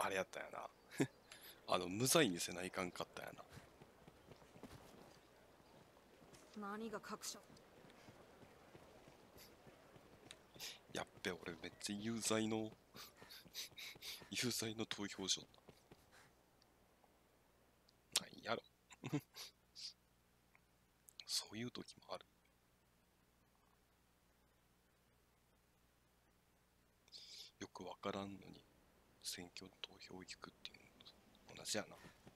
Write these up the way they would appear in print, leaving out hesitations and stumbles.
あれやったんやな。無罪にせないかんかったんやな。 何が各所。 やっべ、俺めっちゃ有罪の有罪の投票所。何やろ。そういう時もある。よくわからんのに選挙投票行くっていうのと同じやな。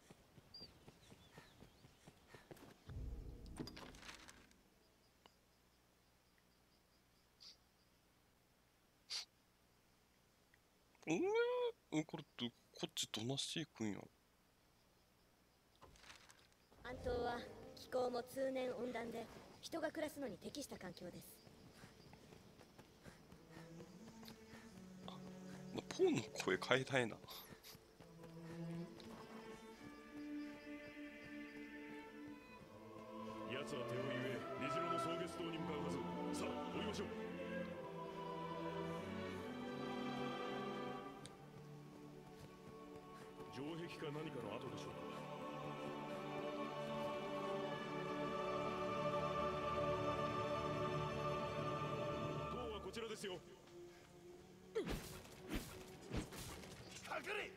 これこっちどなしていくんやろ。 安島は気候も通年温暖で人が暮らすのに適した環境です。 ポンの声変えたいな。 奴は手をゆえ虹色の草月島に向かうはず。さあ降りましょう。城壁か何かの跡でしょうか。塔はこちらですよ。隠れ。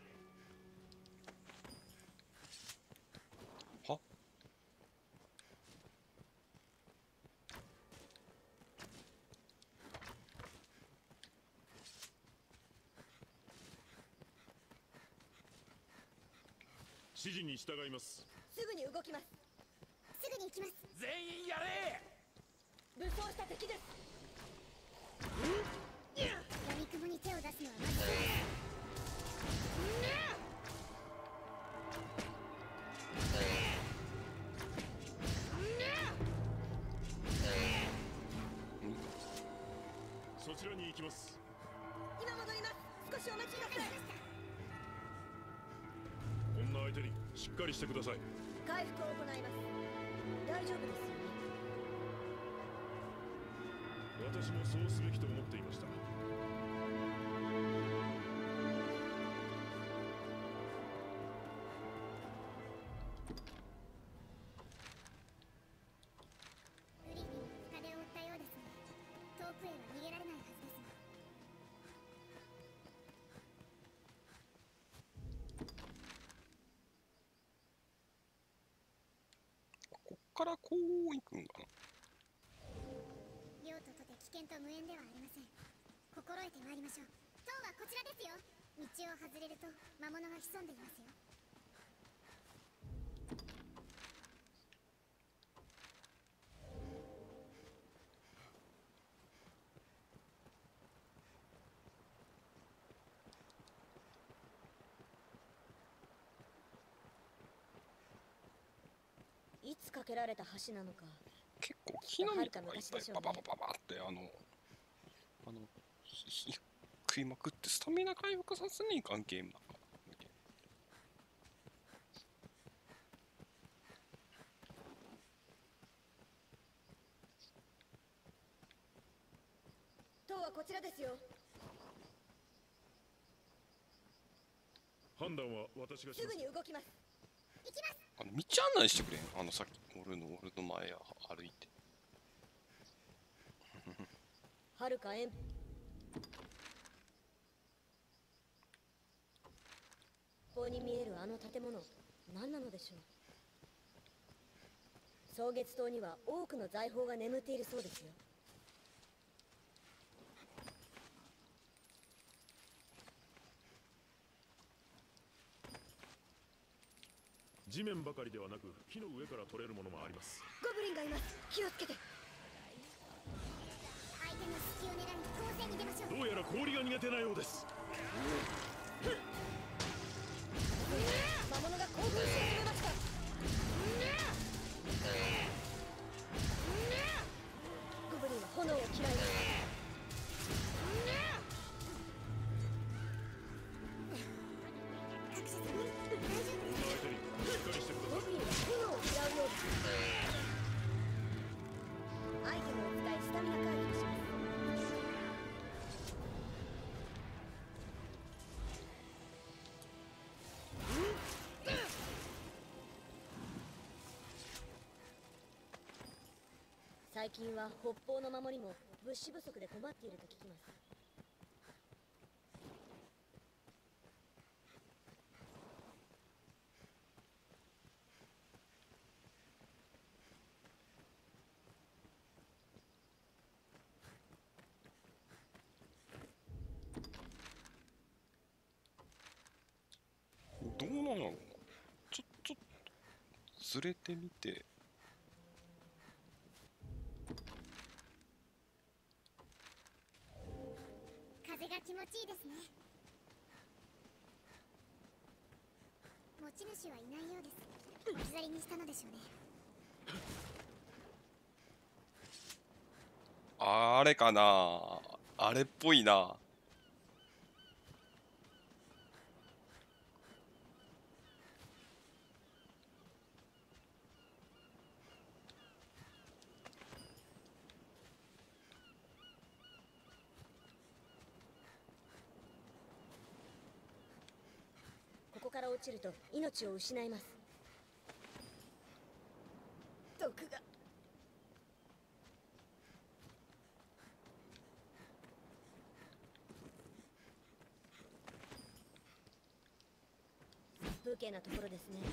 は？ 指示に従います。 すぐに動きます。 すぐに行きます。 全員やれ。 武装した敵です。 闇雲に手を出すのはまずい。 そちらに行きます。 今戻ります。少しお待ちください。 こんな相手にしっかりしてください。 回復を行います。大丈夫ですよね。 私もそうすべきと思っていました。 グリフィンが深手を負ったようですね。遠くへは逃げられないはずですが。 こっからこう行くんかな。 領土とて危険と無縁ではありません。心得てまいりましょう。塔はこちらですよ。道を外れると魔物が潜んでいますよ。 いつ架けられた橋なのか。 結構木の実とかいっぱいバババババって火食いまくってスタミナ回復させにいかんゲームなんかな。 塔はこちらですよ。 判断は私がしすます。 ぐに動きます。 行きます。 道案内してくれん。さっき俺の前や歩いて。 はるか遠方に見えるあの建物、何なのでしょう。草月島には多くの財宝が眠っているそうですよ。 地面ばかりではなく木の上から取れるものもあります。 ゴブリンがいます。気をつけて。 相手の隙を狙い攻勢に出ましょう。 どうやら氷が苦手なようです。 魔物が興奮し始めました。ゴブリンは炎を嫌います。 各社さん、大丈夫こんな相手にしっかりしてください。 ゴブリンは炎を嫌うようです。アイテムを使いスタミナ回復します。 最近は北方の守りも物資不足で困っていると聞きます。 どうなの？ちょっとずれてみて。 風が気持ちいいですね。持ち主はいないようです。置き去りにしたのでしょうね。 あれかな、あれっぽいな。 ここから落ちると命を失います。毒が。風景なところですね。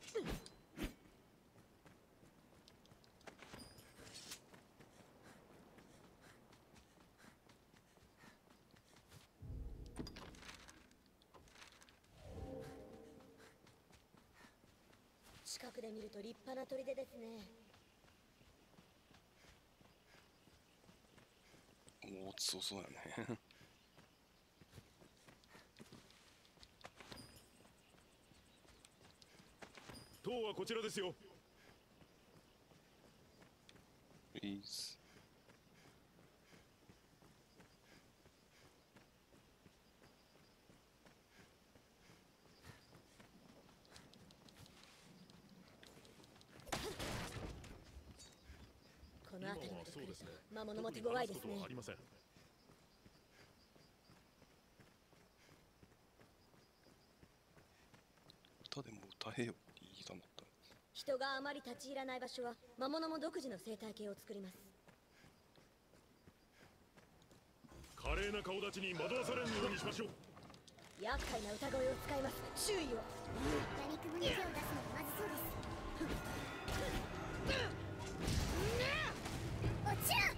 近くで見ると立派な砦ですね。 もう落ちそうそうだね。 塔はこちらですよ。 いいっす。 この辺りまで来るそうですね。 と魔物も手強いですね特に話すことはあ。りません。 歌でも歌えよって言いたまった。 人があまり立ち入らない場所は魔物も独自の生態系を作ります。 華麗な顔立ちに惑わされんようにしましょう。 厄介な歌声を使います。注意を。 やみくもに手を出すのはまずそうです。落ちろ。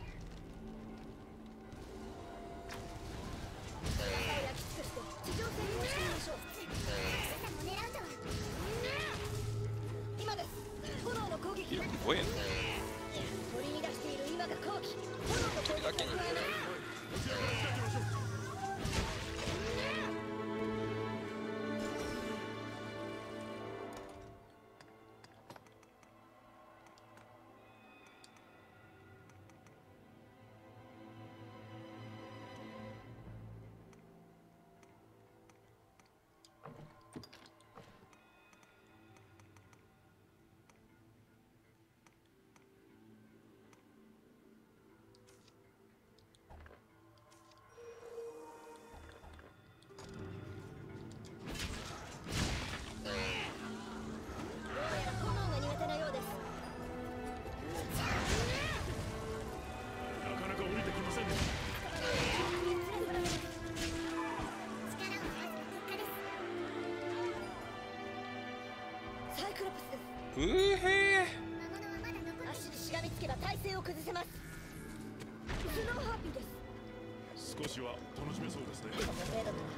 中を焼き尽くして地上戦をしてみましょう。 皆さんも狙うとは。 今です。炎の攻撃。 いや、怖えな。 取り乱している今が好機。炎の攻撃を加えます。 こちらから仕掛けましょう。 どうやら炎が苦手なようです。 なかなか降りてきませんね。 力を合わせた結果です。 サイクロプスです。 うーへー。 魔物はまだ残っています。 足にしがみつけば体勢を崩せます。スノーハーピーです。 少しは楽しめそうですね。 この程度なら。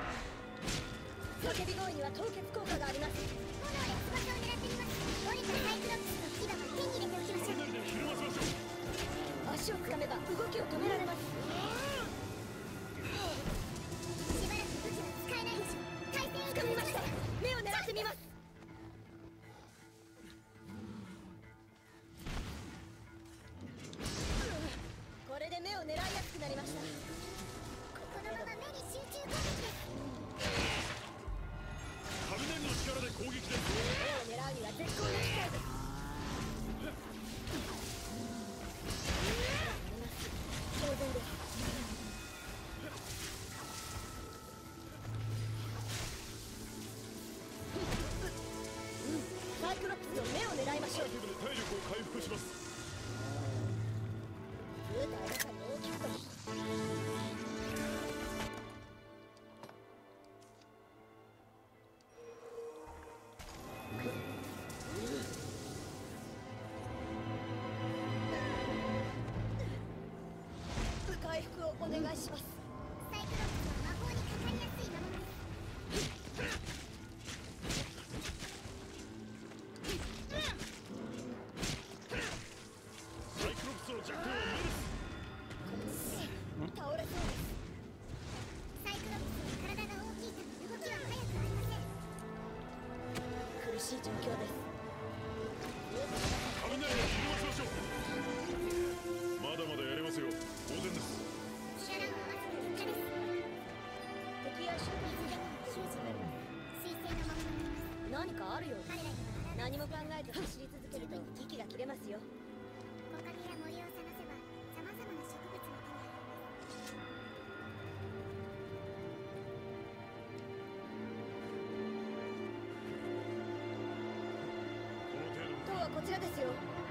叫び声には凍結効果があります。 炎や翼を狙ってみます。降りたサイクロプスの牙は手に入れておきましょう。 雷でひるませましょう。 足をつかめば動きを止められます。 しばらく武器は使えないでしょう。体勢を掴みました。目を狙ってみます。これで目を狙いやすくなりました。 このまま目に集中攻撃です。 雷の力で攻撃です。 目を狙うには絶好の機会です。当然です。サイクロプスの目を狙いましょう。 体力を回復します。 しい状況です。 危ない。移動しましょう。まだまだやれますよ。当然です。 力を合わせた結果です。 敵や周辺で修士は水星の魔物がいます。 何かあるようです。 彼らには何も考えず走り続けると息が切れますよ。 木陰や森を探せば様々な植物が手に入ります。 この程度。 塔はこちらですよ。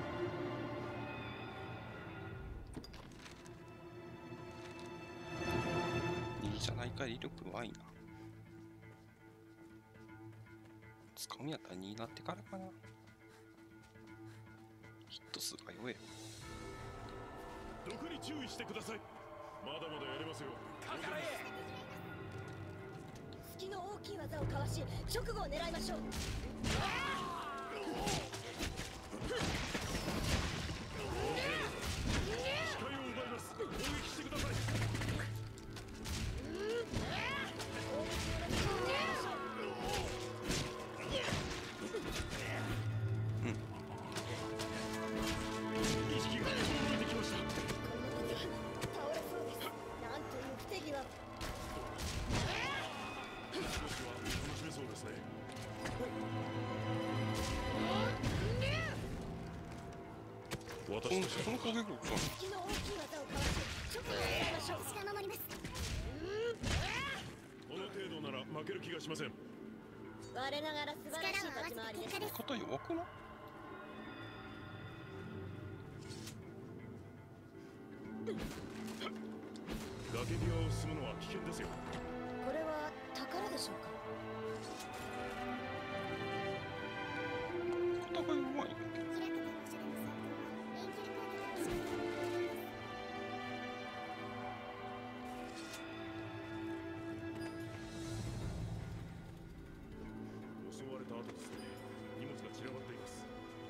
いいじゃないか、威力弱いな。使うんやったら2になってからかな。ヒット数が弱えよ。 毒に注意してください。まだまだやれますよ。 隙の大きい技をかわし直後を狙いましょう。 視界を奪います。攻撃してください。意識が衰えてきました。 倒れそうです。なんという不手際。 少しは楽しめそうですね。私としてこの攻撃力か。 隙の大きい技をかわし直後を狙いましょう。 私が守ります。 この程度なら負ける気がしません。 我ながら素晴らしい力を合わせ立ち回りです。 た結果です。 肩弱くない？ 崖際を進むのは危険ですよ。 これは宝でしょうか。 肩が弱いんだけど。 開けた場所での戦闘は遠距離攻撃を仕掛ける襲われた後ですね。荷物が散らばっています。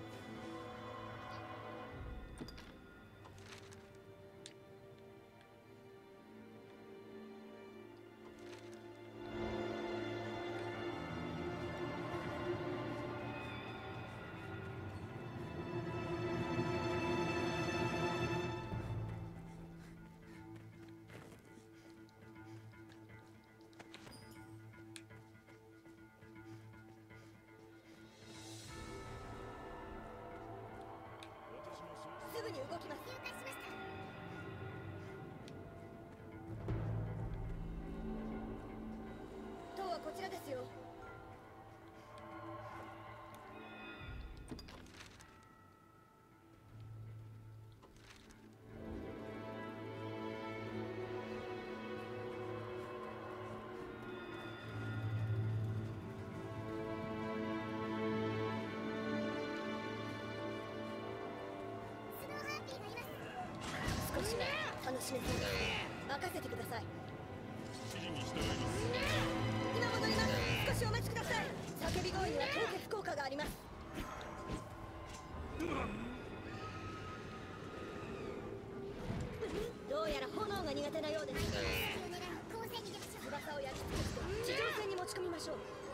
私もそうすぐに動きます。 了解しました。 塔はこちらですよ。 スノーハーピーがいます。 少しは楽しめそうです。任せてください。 指示に従います。 今戻ります。少しお待ちください。叫び声には凍結効果があります。どうやら炎が苦手なようです。 敵を狙う攻勢に出ましょう。 翼を焼き尽くして地上戦に持ち込みましょう。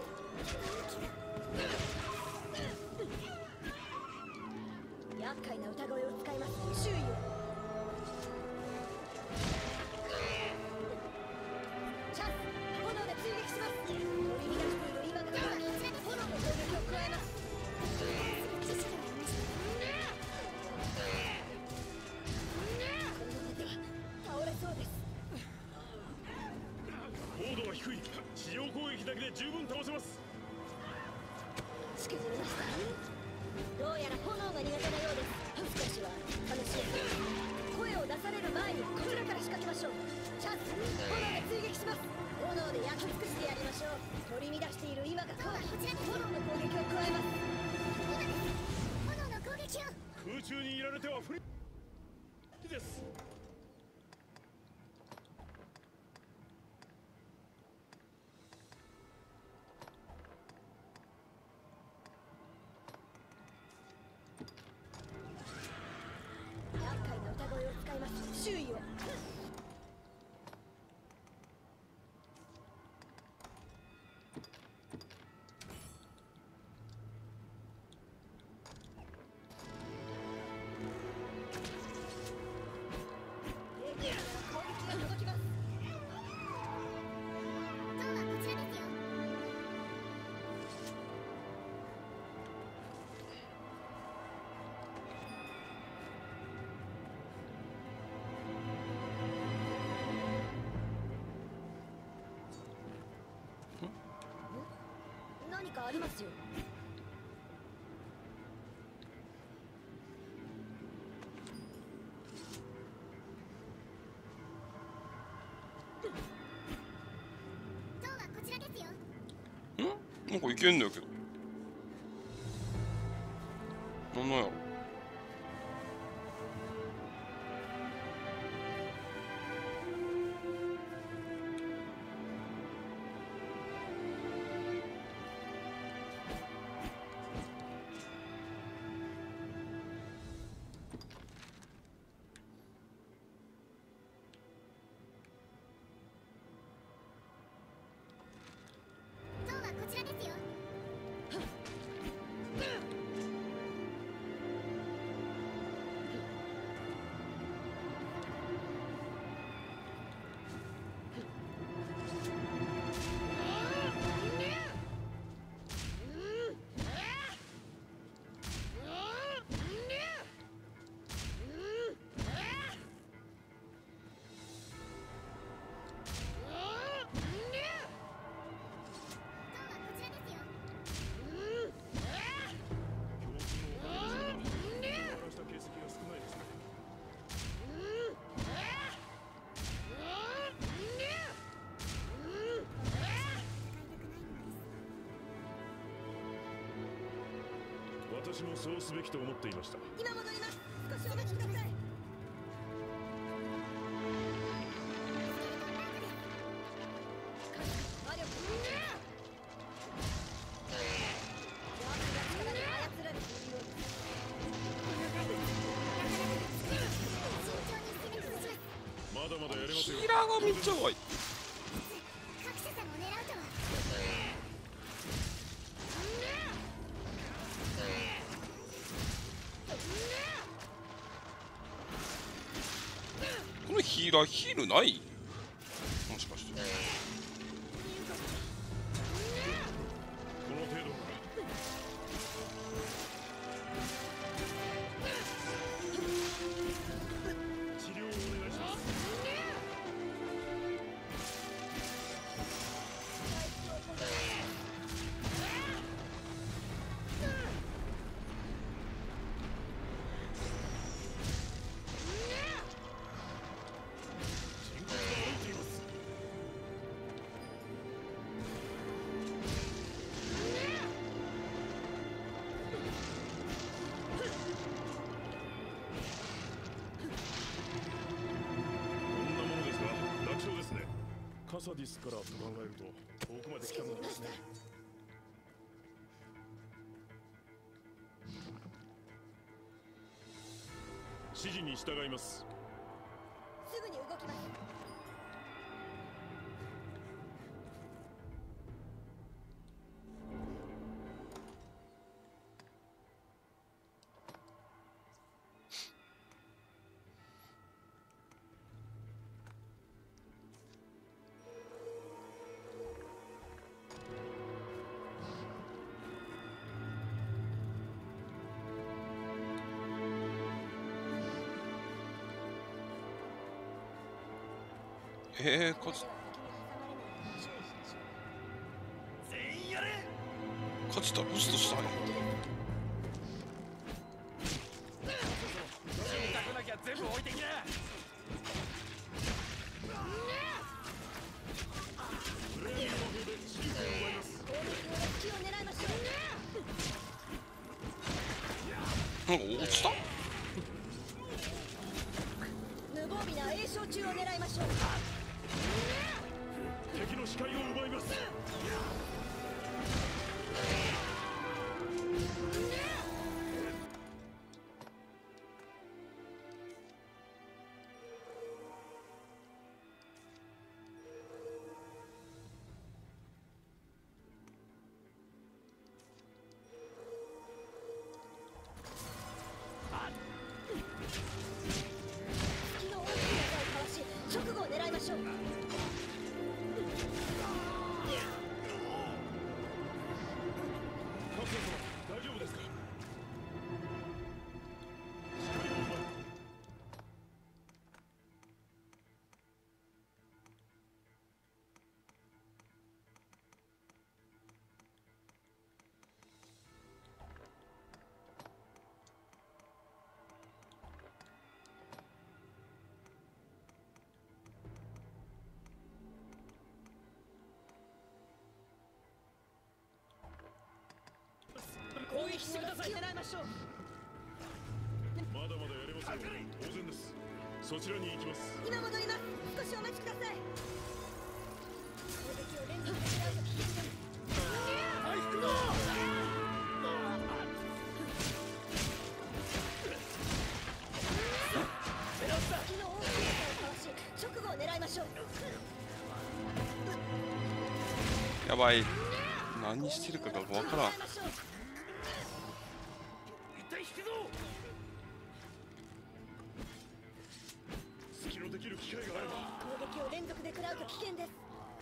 厄介な歌声を使います。注意を。チャンス。炎で追撃します。取り乱している今が炎の攻撃を加えます。 知識がありました。 このままでは倒れそうです。 高度は低い。地上攻撃だけで十分倒せます。 しくじりました。どうやら炎が苦手なようです。少しは楽しみ。声を出される前にこちらから仕掛けましょう。チャンス。炎で追撃します。炎で焼き尽くしてやりましょう。取り乱している今が炎の攻撃を加えます。 今です。炎の攻撃を。 空中にいられては不利です。 厄介な歌声を使います。注意を。 何かありますよ。 塔はこちらですよ。 なんかいけんだけど。なんなんやろ。 塔はこちらですよ。 私もそうすべきと思っていました。 今戻ります。少しお待ちください。魔力力に操られているようです。 慎重に攻め崩します。 まだまだやれますよ。 ヒーラーがめっちゃ弱い。 各社さんを狙うとは。 このヒーラーヒールないもしかして。 この程度か。治療をお願いします。カサディスからと考えると遠くまで来たものですね。指示に従います。 すぐに動きます。 勝ち勝ちたらブストしたんや。なんか落ちた。 無防備な栄翔中を狙いましょう。 敵の視界を奪います。 私引きしてください。狙いましょう。 まだまだやれますよ。当然です。そちらに行きます。 今戻ります。少しお待ちください。攻撃を連続で食らうと危険です。 回復だ。 敵の大きさをかわし直後を狙いましょう。 やばい。何してるかがわからん。 一体引くぞ。隙のできる機会があれば。 攻撃を連続で食らうと危険です。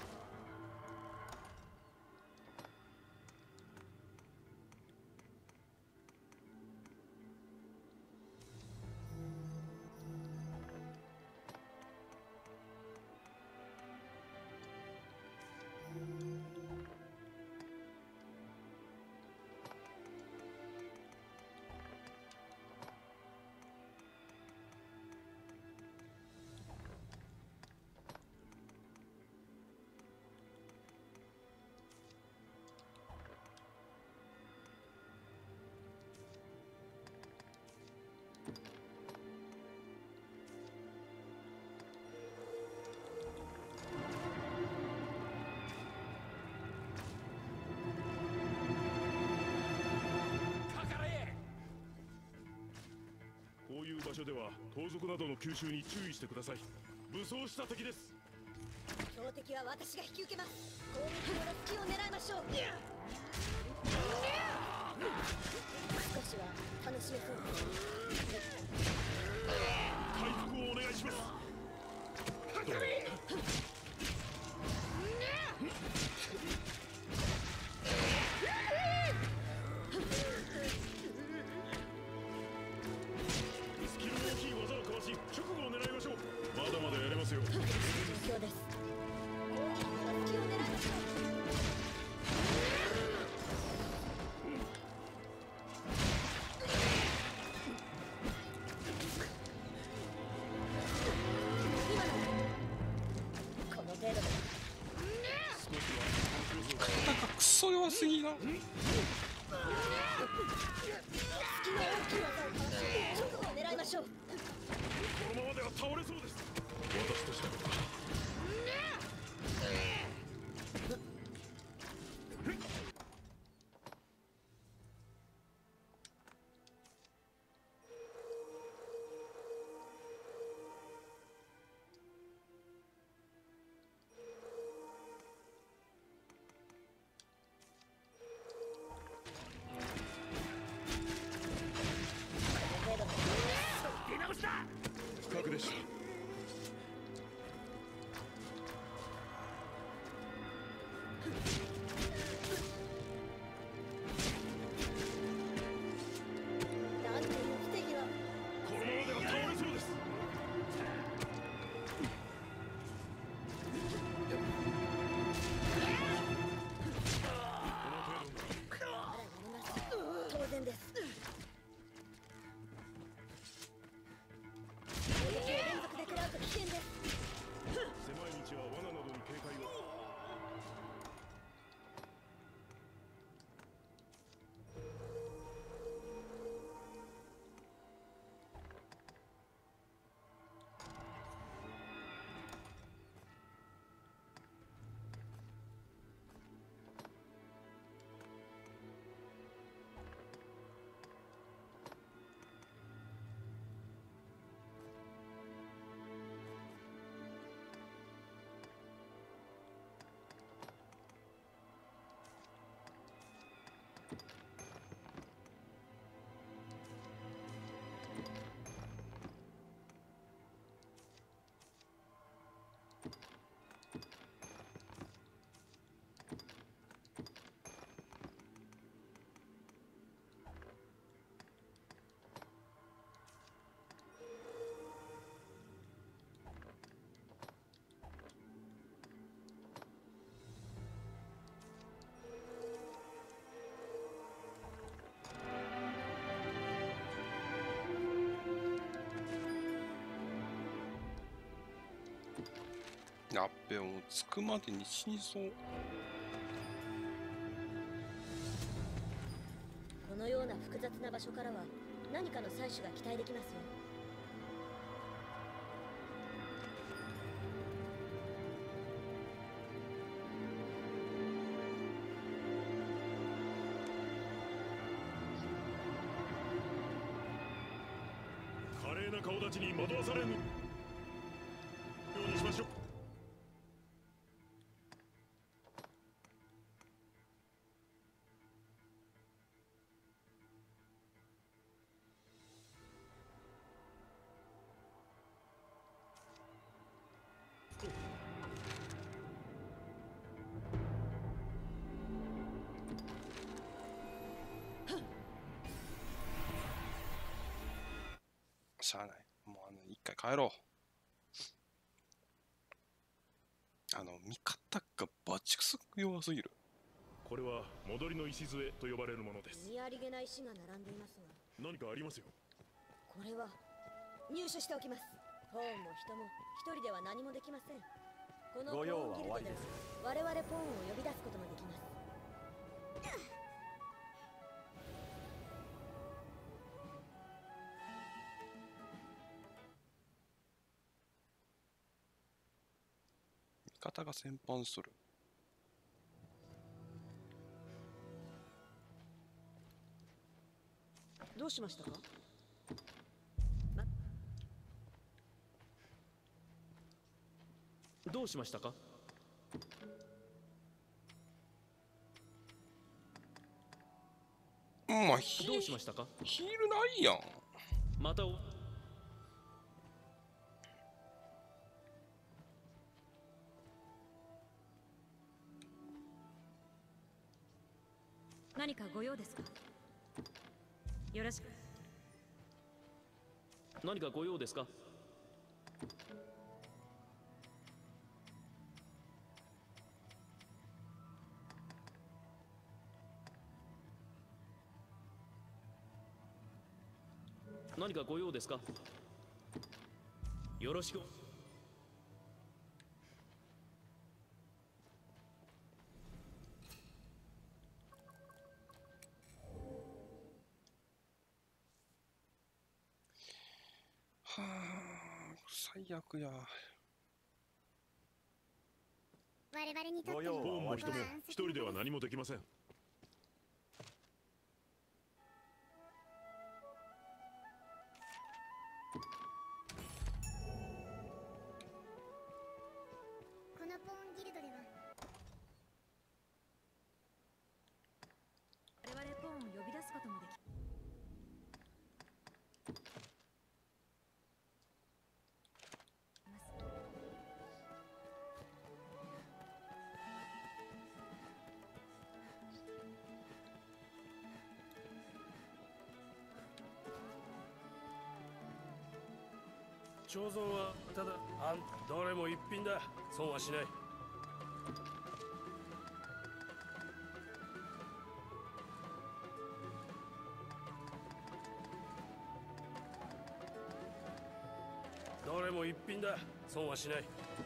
こういう場所では盗賊などの吸収に注意してください。武装した敵です。 標的は私が引き受けます。攻撃の隙を狙いましょう。少しは楽しめそうです。 回復をお願いします。どうも。スキルの大きい技をかわし直後を狙いましょう。まだまだやれますよ。 状況です。攻撃の隙を狙いましょう。この程度で肩がクソ弱すぎな。 隙の大きい技をかわし直後を狙いましょう。 このままでは倒れそうです。私としては不覚でした。 なんていう不手際。 このままでは倒れそうです。 当然です。攻撃を連続で食らうと危険です。 狭い道は罠などに警戒を。 やっべ、もう着くまでに死にそう。 このような不な場所からは何かの採取が期待できますよ。 華麗な顔立ちに惑わされぬようにしましょう。 しゃあない。もう一回帰ろう。味方がバチクソ弱すぎる。 これは戻りの礎と呼ばれるものです。 見ありげな石が並んでいますが、 何かありますよ。 これは入手しておきます。ポーンも人も一人では何もできません。このポーンギルドでは我々ポーンを呼び出すこともできます。 味方が戦犯する。 どうしましたか？ どうしましたか？ まあどうしましたか？ ヒールないやん。 また何かご用ですか？よろしく。 何かご用ですか？何かご用ですか？よろしく。 はあ、最悪や。 我々にとってポーンも人も一人ではこ何もできません。 のポーンギルドでは我々ポーンを呼び出すこともでき彫像はただどれも一品だ。損はしない。どれも一品だ。損はしない。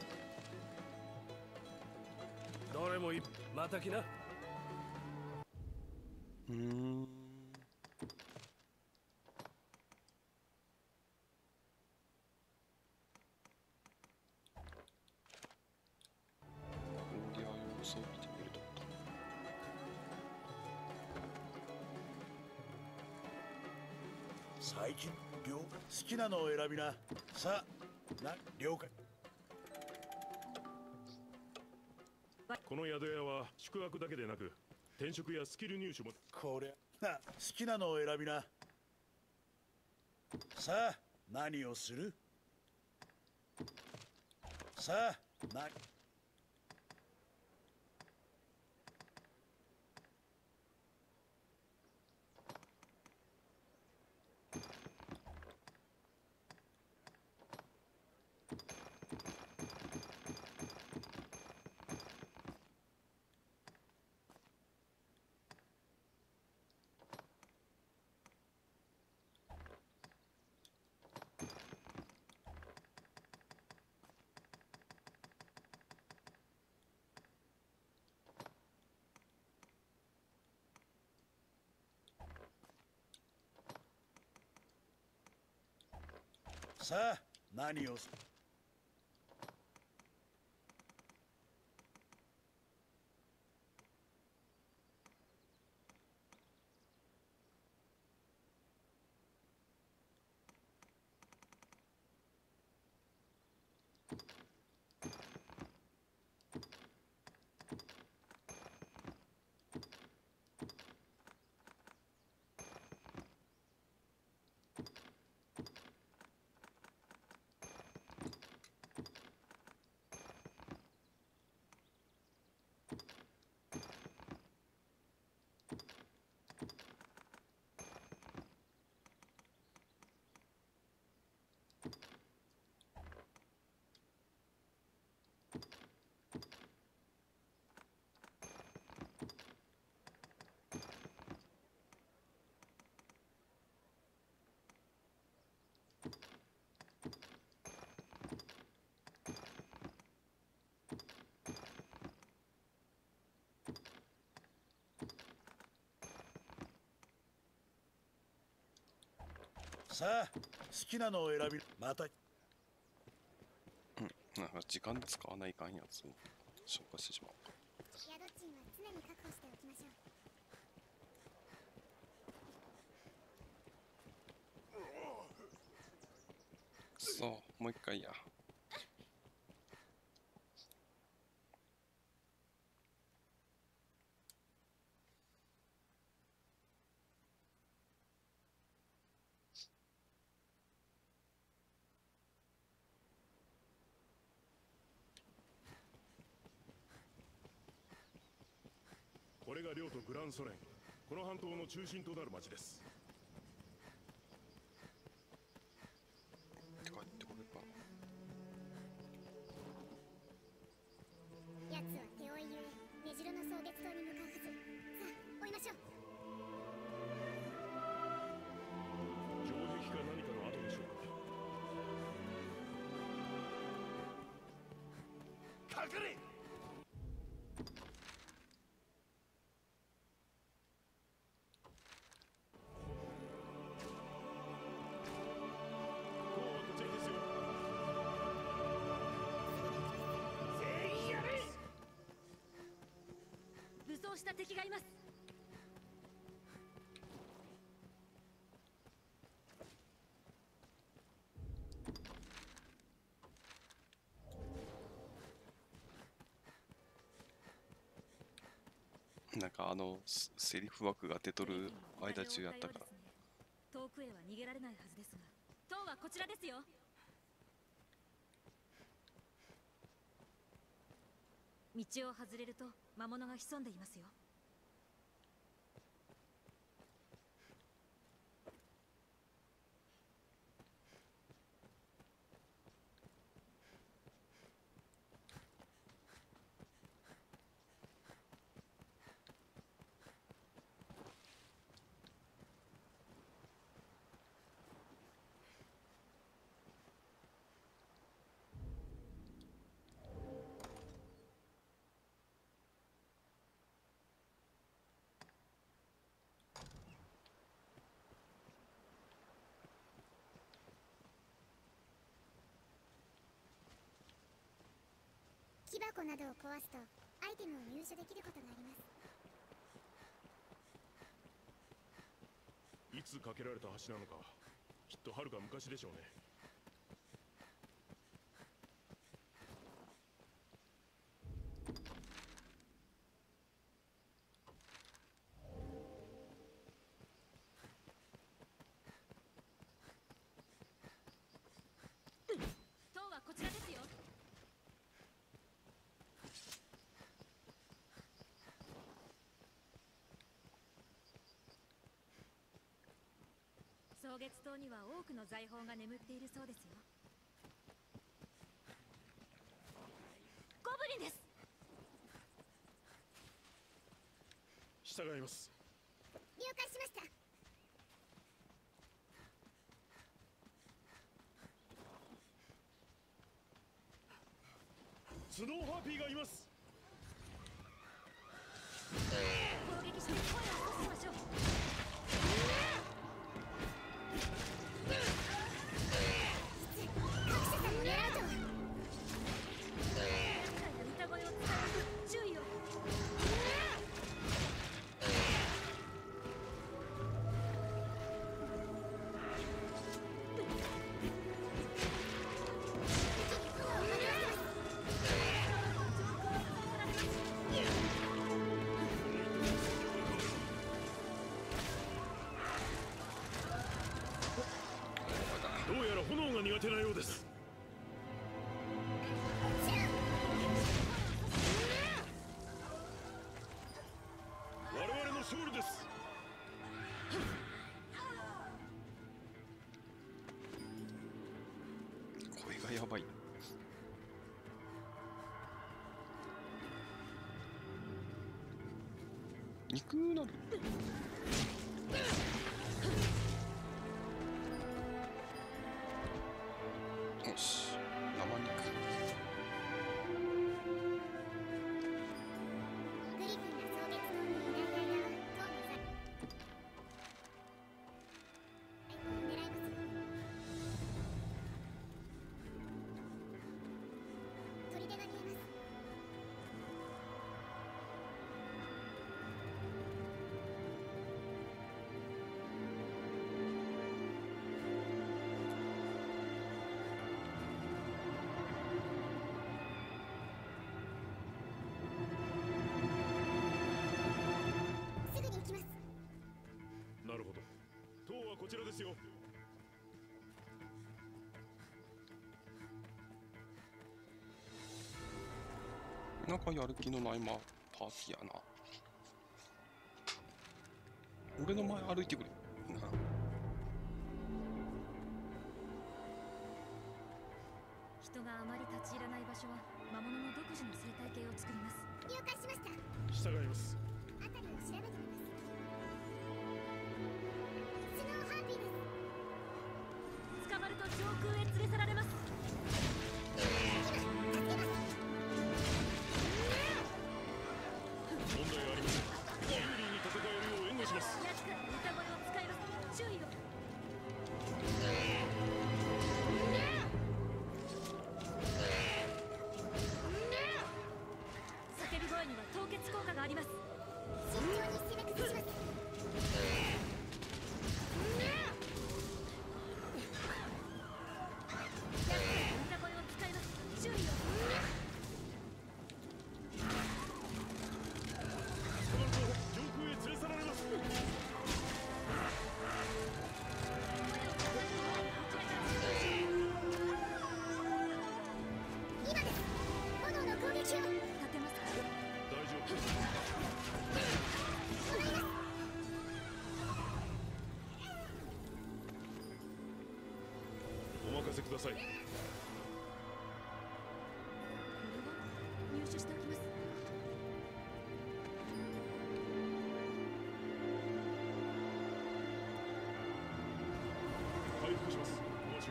どれもまた来な。 分量要素を見てみると。 最近好きなのを選びな。さあ了解。 この宿屋は宿泊だけでなく転職やスキル入手も。 こりゃ好きなのを選びな。さあ何をする。さあさあ何をす。さあ好きなのを選び。またなんか時間使わないかんやつを消化してしまうか。 宿賃は常に確保しておきましょう。 そうもう一回や。 これが領土グランソレン、この半島の中心となる町です。 帰ってこれか。 奴は手負いゆえ根城の蒼月島に向かうはず。さあ追いましょう。 城壁か何かの跡でしょうか。隠れ。 武装した敵がいます。 なんかセリフ枠が出とる間中やったから。 遠くへは逃げられないはずですが、塔はこちらですよ。道を外れると魔物が潜んでいますよ。 木箱などを壊すとアイテムを入手できることがあります。 いつ架けられた橋なのか、きっとはるか昔でしょうね。 塔はこちらですよ。蒼月島には多くの財宝が眠っているそうですよ。ゴブリンです。 従います。 了解しました。 スノーハーピーがいます。 攻撃して声を起こしましょう。 苦手なようです。我々の勝利です。 声がやばい。肉なる。よし、生肉。 グリフィンが草月島にいない間はトーの狙いますよ。砦が見えます。すぐに行きます。 なるほど。塔はこちらですよ。 なんかやる気のないパーティーやな。俺の前歩いてくれ。な人があまり立ち入らない場所は魔物の独自の生態系を作ります。 了解しました。 従います。 辺りを調べてみます。スノーハーピーです。 捕まると上空へ連れ去られます。 問題ありません。有利に戦えるよう援護します。 やつからの歌声を使います。注意を。叫び声には凍結効果があります。 慎重に攻め崩します。 やつからの歌声を使います。注意を。 捕まると上空へ連れ去られます。 今です。炎の攻撃を。 立てますか。 大丈夫です。お任せください。 これは入手しておきます。 回復します。お待ちを。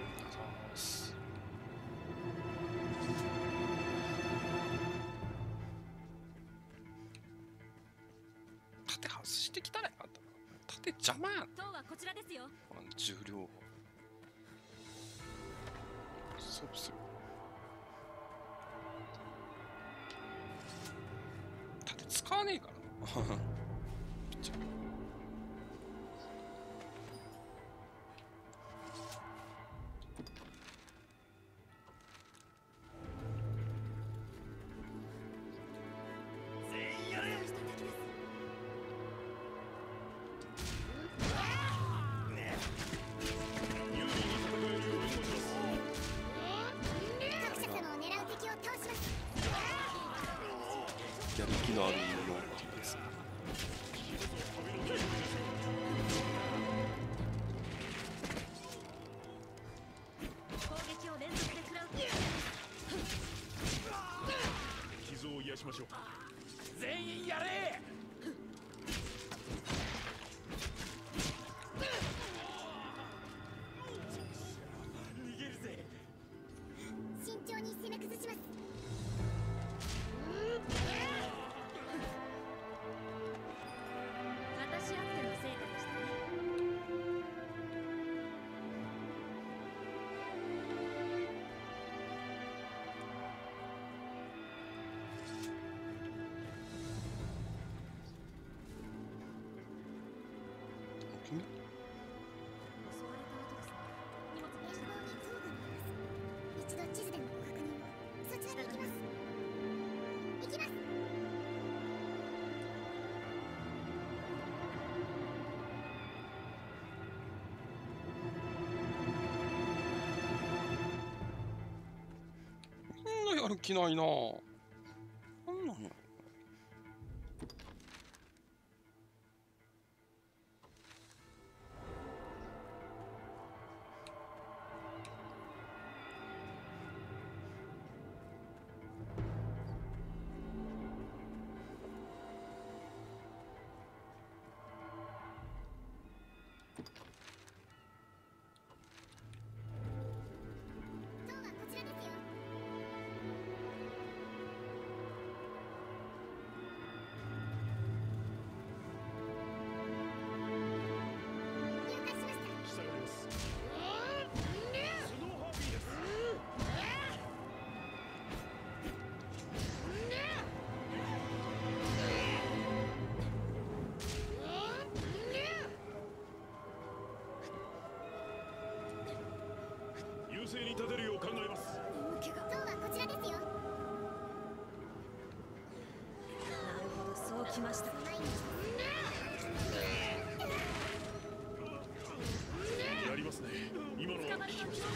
盾外してきたらよかったな。盾邪魔やん。 塔はこちらですよ。 重量そうする。盾使わねえからな。ピッチャー有利に戦えるよう援護します。 各社様を狙う敵を倒します。 やる気のあるものっていうやつ。 攻撃を連続で食らう。 傷を癒しましょう。 全員やれ。逃げるぜ。 慎重に攻め崩します。 私あっての成果でしたね。 君襲われた後ですね。荷物持ち遠方に塔が見えます。一度地図でのご確認を。そちらに行きます。行きます。 やる気ないな。なんなんや。 塔はこちらですよ。入会しました。 従います。スノーハーピーです。優勢に立てるよう考えます。 塔はこちらですよ。 なるほど、そうきました。 前にやりますね。今のは聞きました。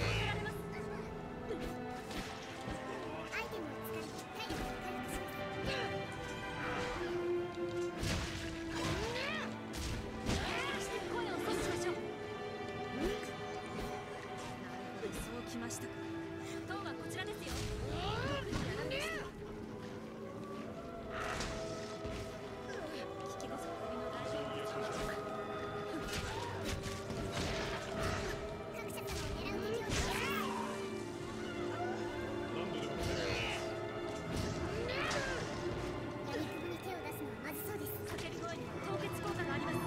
アイテムを使い体力を回復します。 そして声を阻止しましょう。なるほど、そうきましたか。塔はこちらですよ。やられました。聞きこそ首の大丈夫です。 各社様を狙う敵を倒す。 何度でもやみくもに手を出すのはまずそうです。 叫び声に凍結効果があります。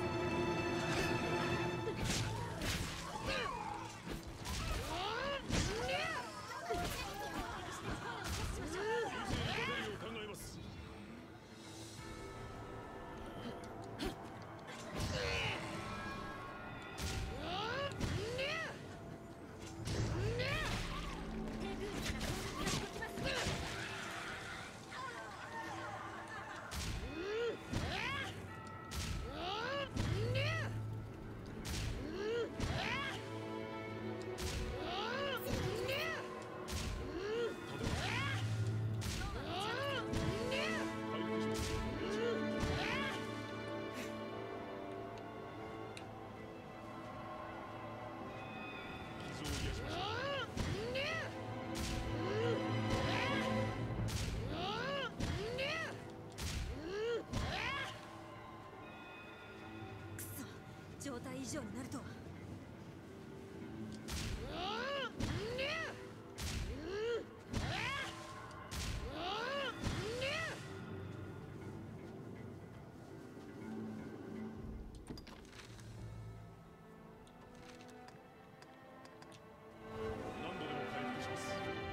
優勢に立てるよう考えます。回復します。傷を癒しましょう。 くそ、状態異常になるとは。 何度でも回復します。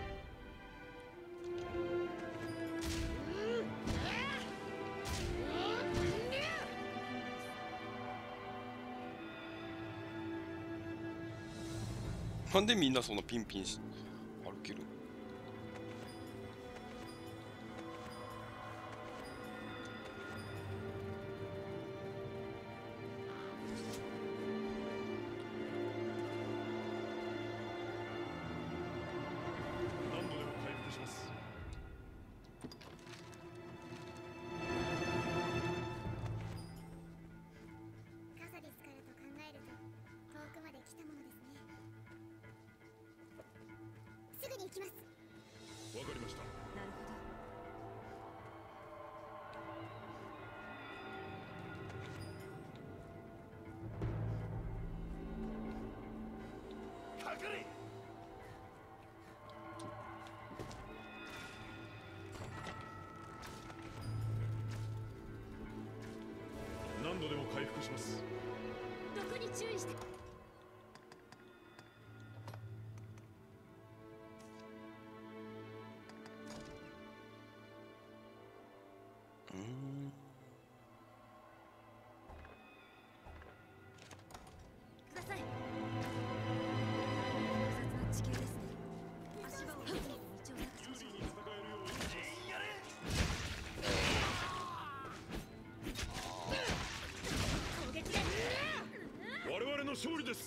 なんでみんなそんなピンピンし歩ける？ 何度でも回復します。 カサディスからと考えると遠くまで来たものですね。すぐに行きます。 わかりました。 なるほど。 かかれ。 何度でも回復します。 毒に注意して。 うーん。 ください。複雑な地形ですね。足場を挟んで道をなくしましょう。 有利に戦えるよう援護します。 攻撃で。 我々の勝利です。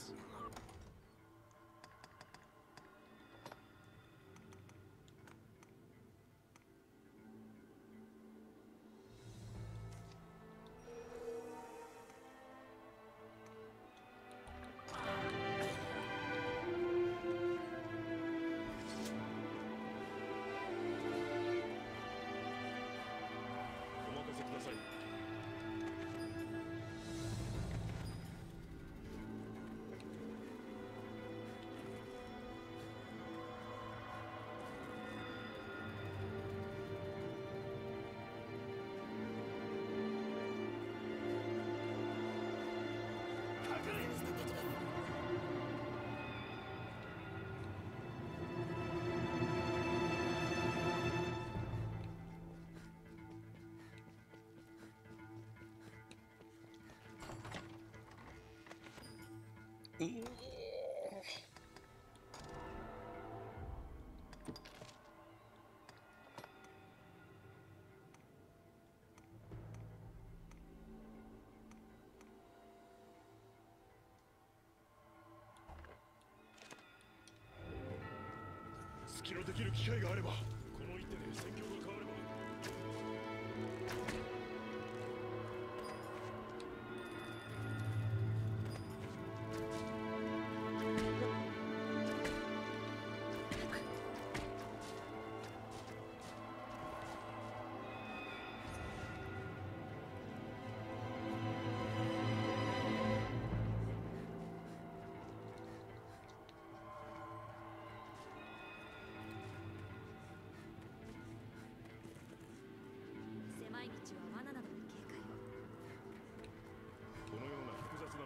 隙のできる機会があれば、この一手で戦況が変われば。 狭い道は罠などに警戒を。 このような複雑な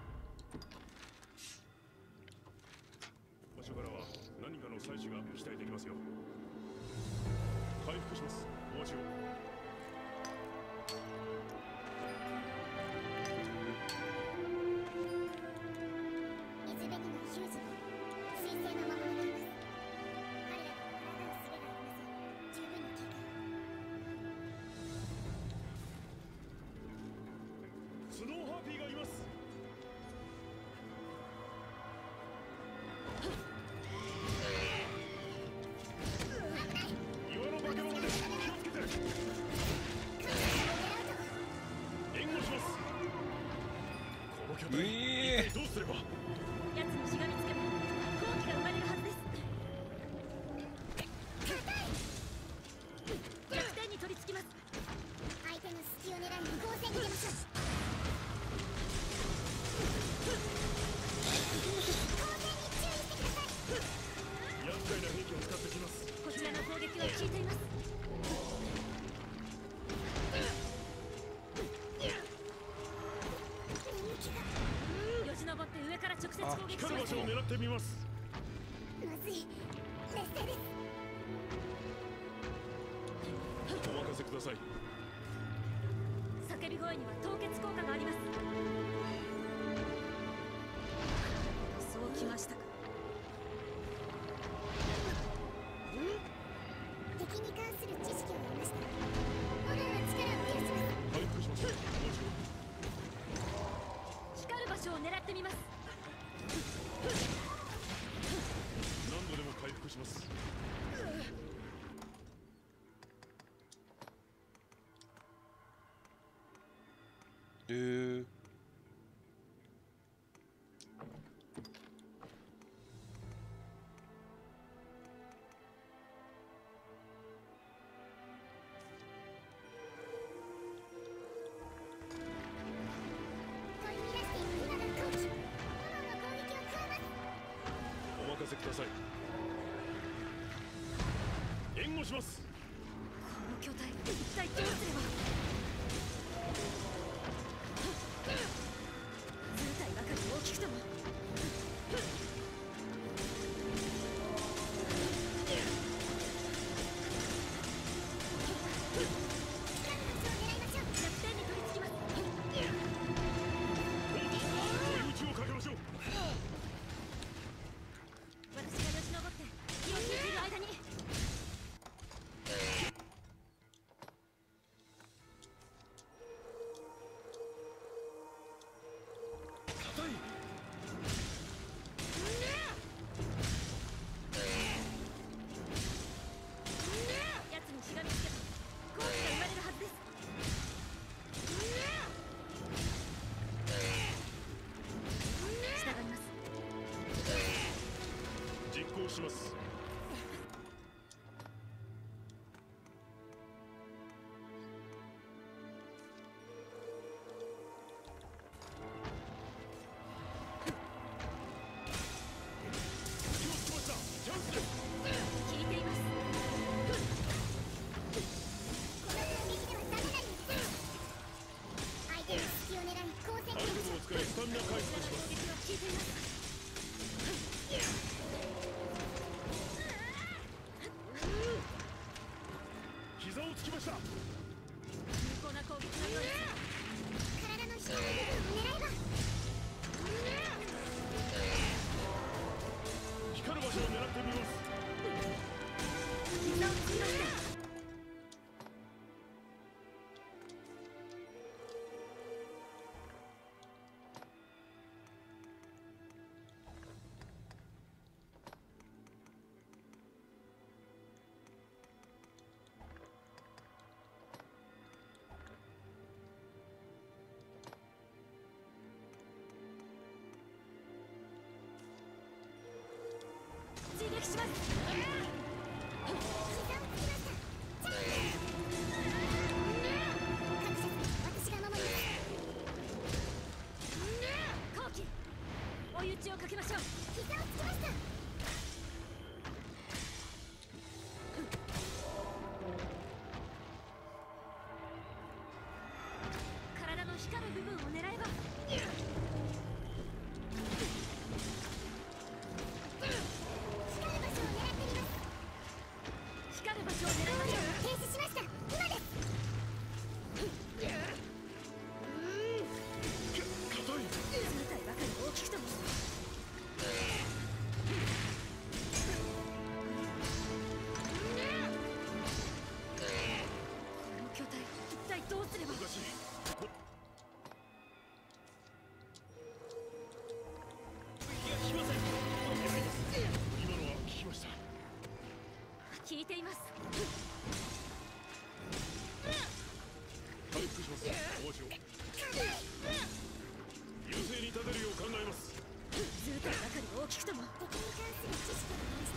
場所からは何かの採取が期待できますよ。回復します。お待ちを。 水辺にはヒューズ水星の魔物がいます。彼らとは抗う術がありません。十分に警戒を。 スノーハーピーがいます。岩の化け物です。気をつけて。援護します。この巨体、一体どうすれば。 奴にしがみつけば好機が生まれるはずです。弱点に取り付きます。 相手の隙を狙い光線に出ましょう。光線に注意してください。 厄介な兵器を使ってきます。 こちらの攻撃は効いています。よじ登って上から直接攻撃し光る場ます。 所を狙ってみます。 まずい劣勢です。 お任せください。 叫び声には凍結効果があります。そうきましたか。 敵に関する知識を得ました。炎の力を増やします。 回復します。お待ちを。 光る場所を狙ってみます。 何度でも回復します。 取り乱していく今の空気。炎の攻撃を加えます。 お任せください。援護します。 この巨体一体どうすれば。図体ばかり大きくとも弱点に取り付きます。 追い打ちをかけましょう。 私がよじ登って火を引いている間に。 硬い。 奴にしがみつけば好機が生まれるはずです。従います。 実行します。気をつけました。チャンスです。 効いています。 この攻撃ではダメなんです。相手の隙を狙い光線アイテムを使いスタミナ回復します。 攻撃は効いています。 膝をつきました。 有効な攻撃のようです。 体の下の部分を狙えば。 します。 膝をつきました。チャンス。各社私が守ります。 後期追い打ちをかけましょう。 膝をつきました。 体の光る部分を狙えば光る場所を狙いましょう。 停止しました。今です。 数体ばかり大きくともこの巨体一体どうすれば。 おかしい。今のは聞きました。 聞いています。 回復します。お待ちを。優勢に立てるよう考えます。 数体ばかり大きくとも敵に関する知識がありました。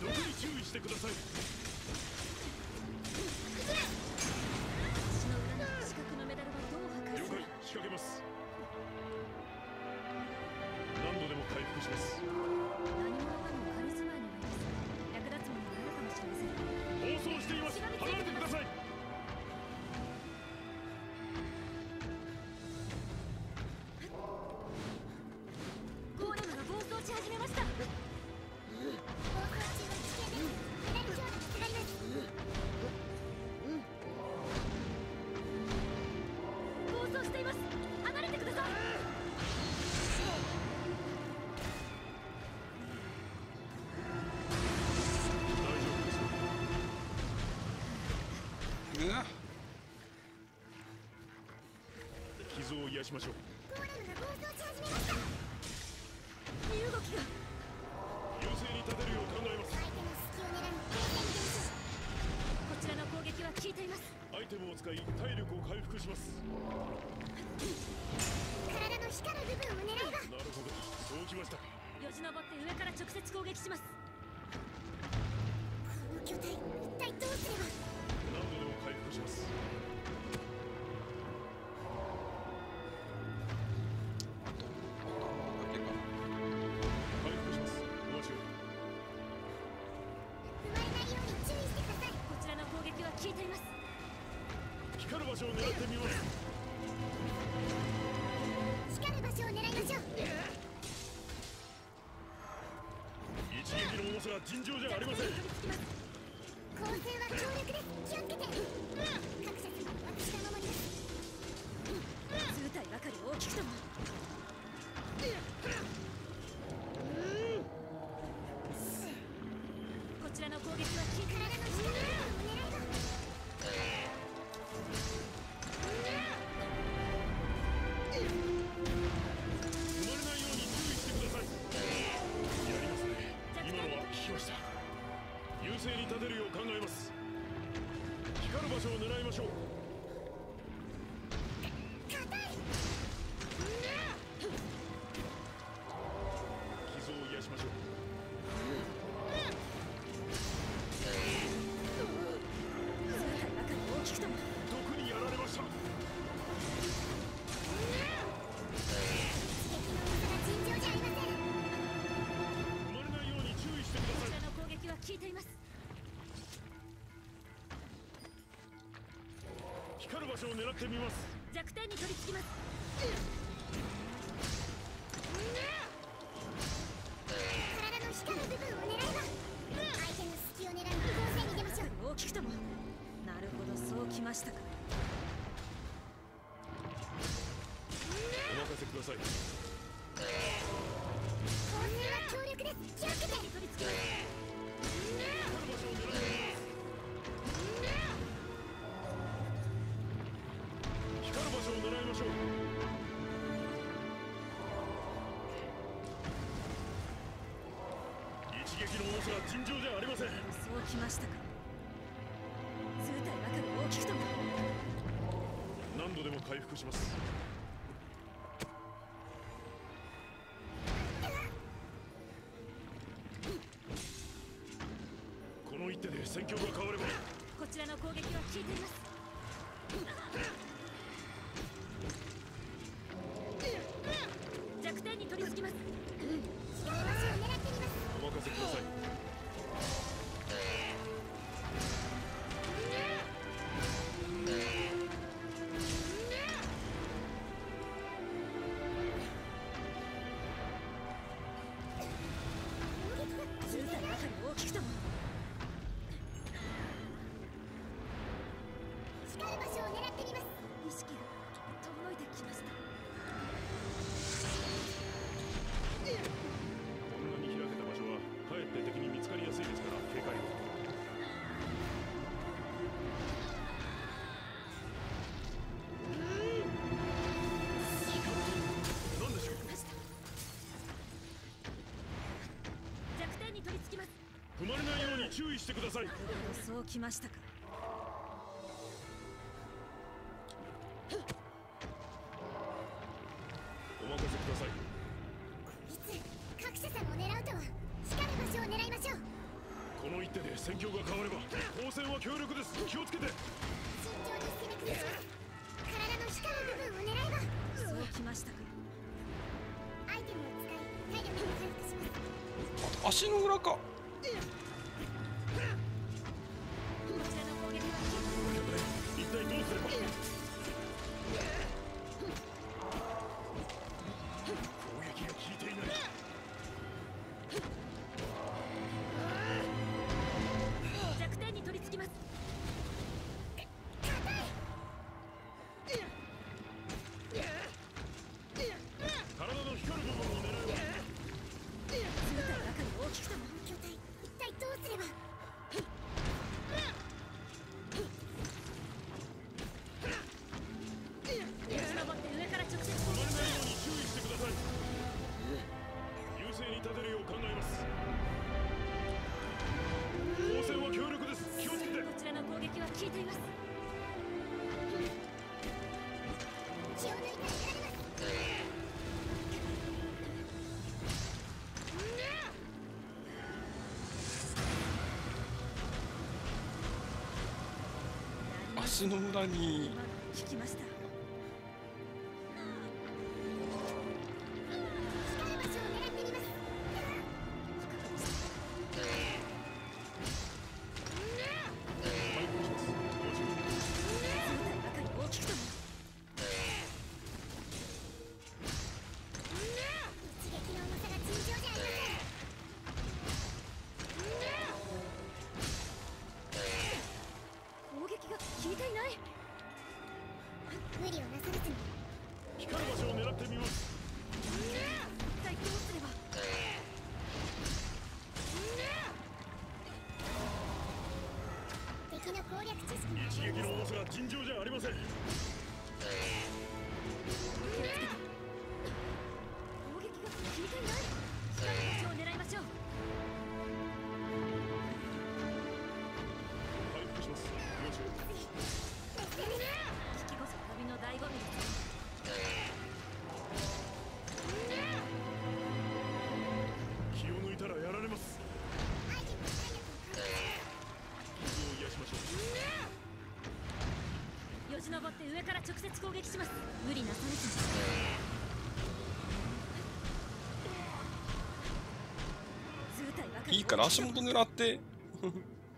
毒に注意してください。 私の裏の四角のメダルはどう破壊了解。 する。 仕掛けます。何度でも回復します。 何者かのカリスマになります。役立つものがあるかもしれません。 暴走しています。離れてください。 ゴーレムが暴走し始めました。 暴走中は危険です。メダル強度が下がります。 暴走しています。離れてください。 大丈夫ですか。 うわ傷を癒しましょう。 ゴーレムが暴走し始めました。 身動きが。 優勢に立てるよう考えます。 相手の隙を狙い攻勢に出ましょう。 こちらの攻撃は効いています。 アイテムを使い体力を回復します。 体の光る部分を狙えば。 なるほど、そうきましたか。 よじ登って上から直接攻撃します。 この巨体一体どうすれば。 何度でも回復します。回復します。お待ちを。 踏まれないように注意してください。 こちらの攻撃は効いています。 光る場所を狙ってみます。 光る場所を狙いましょう。 一撃の重さが尋常じゃありません。 構成は強力です。気をつけて。各社様私が守ります。 数体ばかり大きくともこちらの攻撃は効いています。 体の光る部分を狙えば。 踏まれないように注意してください。やりますね。今のは聞きました。優勢に立てるよう考えます。光る場所を狙いましょう。 硬い。 傷を癒しましょう。 数体ばかり大きくとも毒にやられました。 敵の重さが尋常じゃありません。 踏まれないように注意してください。 こちらの攻撃は効いています。 光る場所を狙ってみます。 弱点に取り付きます。 体の光る部分を狙えば。相手の隙を狙い攻勢に出ましょう。 大きくともなるほど、そうきましたか。 お任せください。 構成は強力です。気をつけて。 取り付きます。 光る場所を狙います。光る場所を狙いましょう。一撃の重さが尋常じゃありません。 そうきましたか。数体ばかり大きくとも何度でも回復します。 戦況が変われば。 こちらの攻撃は効いています。弱点に取り付きます。 光る場所を狙ってみます。 お任せください。 図体ばかり大きくとも光る場所を狙ってみます。 意識が遠のいてきました。 こんなに開けた場所はかえって敵に見つかりやすいですから警戒を。何でしょう。 弱点に取り付きます。 踏まれないように注意してください。 そうきましたか。 お任せください。 いつ各社さんを狙うとは。光る場所を狙いましょう。 この一手で戦況が変われば交戦は強力です。気をつけて。 慎重に攻め崩します。体の光る部分を狙えば。 そうきましたか。 アイテムを使い体力を回復します。 足の裏か。 こちらの攻撃は一体どうすれば。攻撃が効いていない。 弱点に取り付きます。 体の光る部分を狙えば。 図体ばかり大きくとも巨体一体どうすれば。 よじ登って上から直接攻踏まれ撃。 ないように注意してください。優勢に立てるよう考えます。交戦は強力です。気をつけて。 こちらの攻撃は効いています。 気を抜いたらやられます。 足の裏に今の聞きました。 光る場所を狙ってみます。 図体ばかり大きくとも一撃の重さが尋常じゃありません。 攻撃が効いていない。 無理をなさらずに。 光る場所を狙ってみます。 一体どうすれば。 敵の攻略知識一撃の重さが尋常じゃありません。 攻撃が効いていない。光る場所を狙いましょう。 回復します。要注意。 引きこそ旅の醍醐味です。 気を抜いたらやられます。 アイテムの体力を回復。 傷を癒しましょう。 よじ登って上から直接攻撃します。無理なされずに。図体ばかりいいから足元狙って。 攻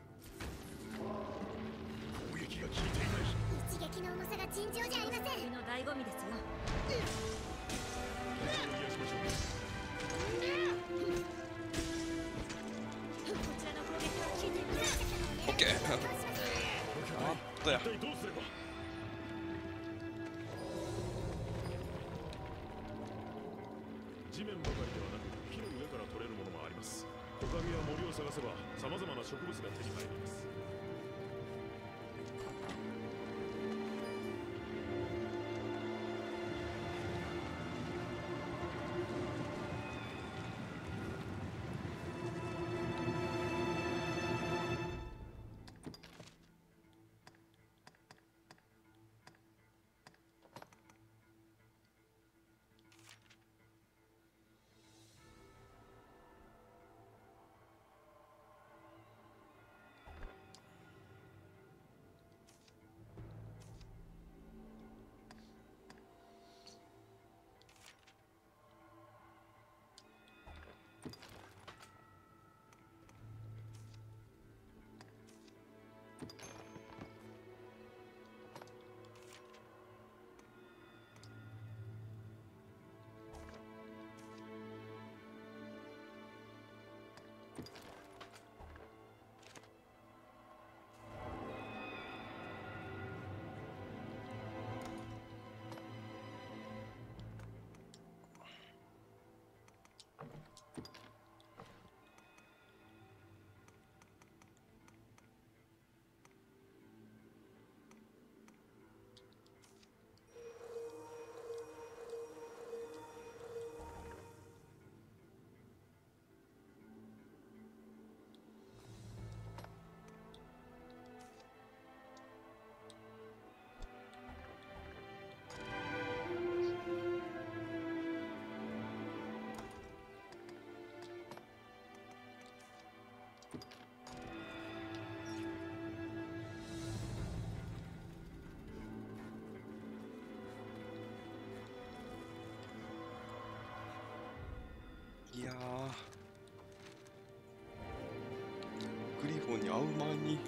撃が効いていない。 一撃の重さが尋常じゃありません。 旅の醍醐味ですよ。 傷を癒しましょう。 こちらの攻撃は効いています。 オッケー。あったや一。体どうすれば。地面ばかりではなく木の上から取れるものもあります。木陰や森を探せば様々な植物が手に入ります。 やー、グリフォンに会う前に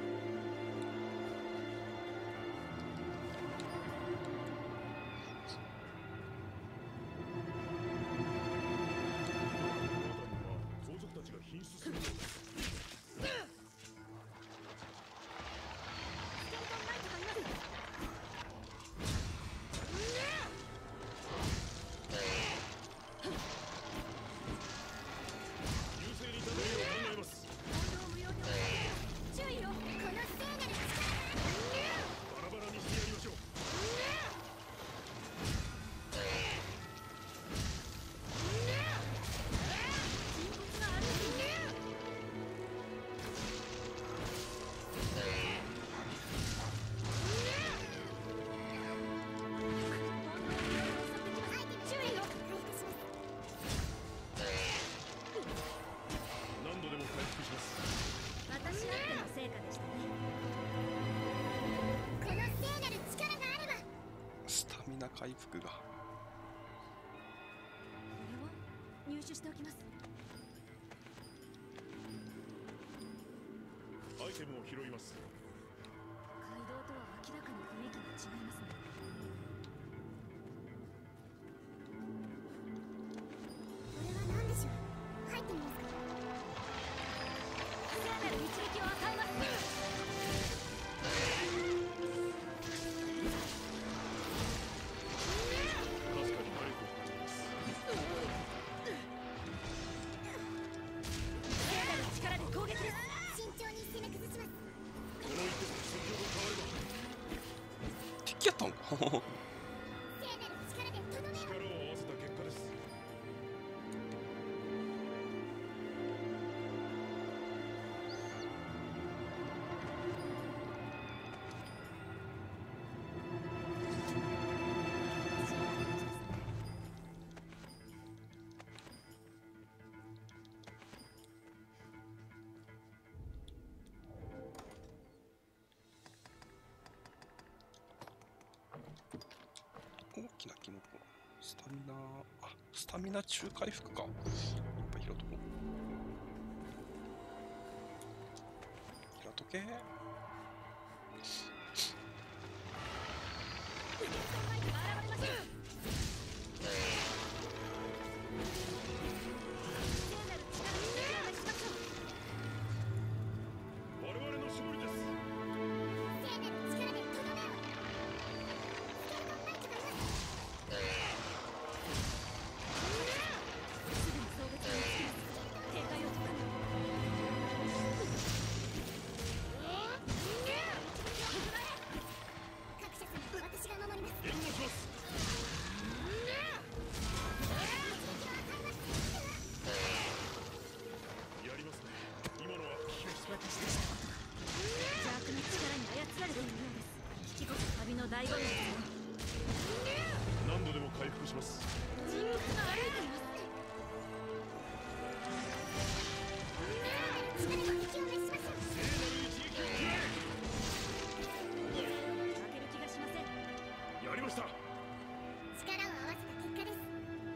盗賊たちが瀕死するのです。回復が入手しておきます。 アイテムを拾います。 街道とは明らかに雰囲気が違いますね。これは何でしょう。入ってみますか。さらなる一撃を与えます。 敵やったんか力を合わせた結果です。 大きなキノコ、スタミナ、あ、スタミナ中回復か。いっぱい拾っとこう。拾っとけ。 我々の勝利です。何度でも回復します。 人物が歩いています。力の敵を召しましょう。負ける気がしません。 やりました。 力を合わせた結果です。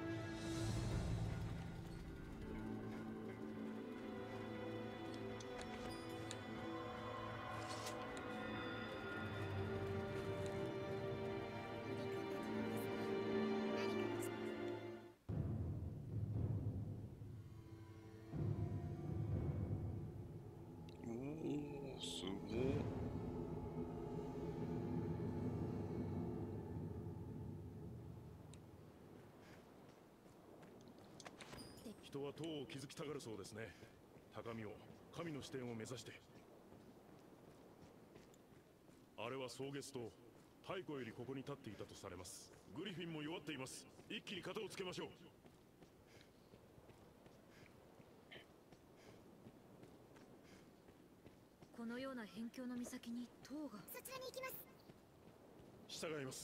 おお、すごい。 人は塔を築きたがるそうですね。高みを、神の視点を目指して。あれは蒼月と太古よりここに立っていたとされます。グリフィンも弱っています。一気に肩をつけましょう。 このような辺境の岬に塔が。そちらに行きます。 従います。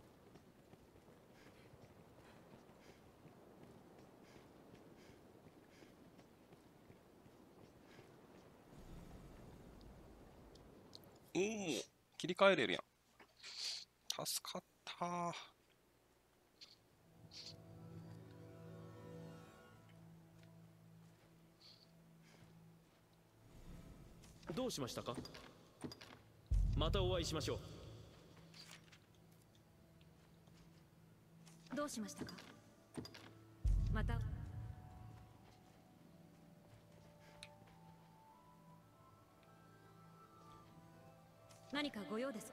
おお、切り替えれるやん。助かったー。 うしましたか。またお会いしましょう。 どうしましたか。また。何かご用ですか。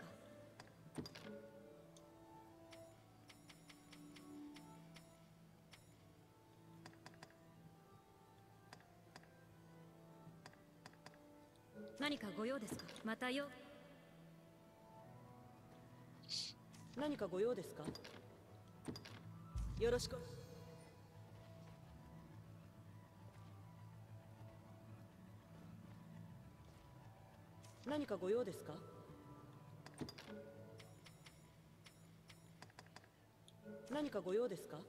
何かご用ですか。またよ。 何かご用ですか。よろしく。何かご用ですか。何かご用ですか。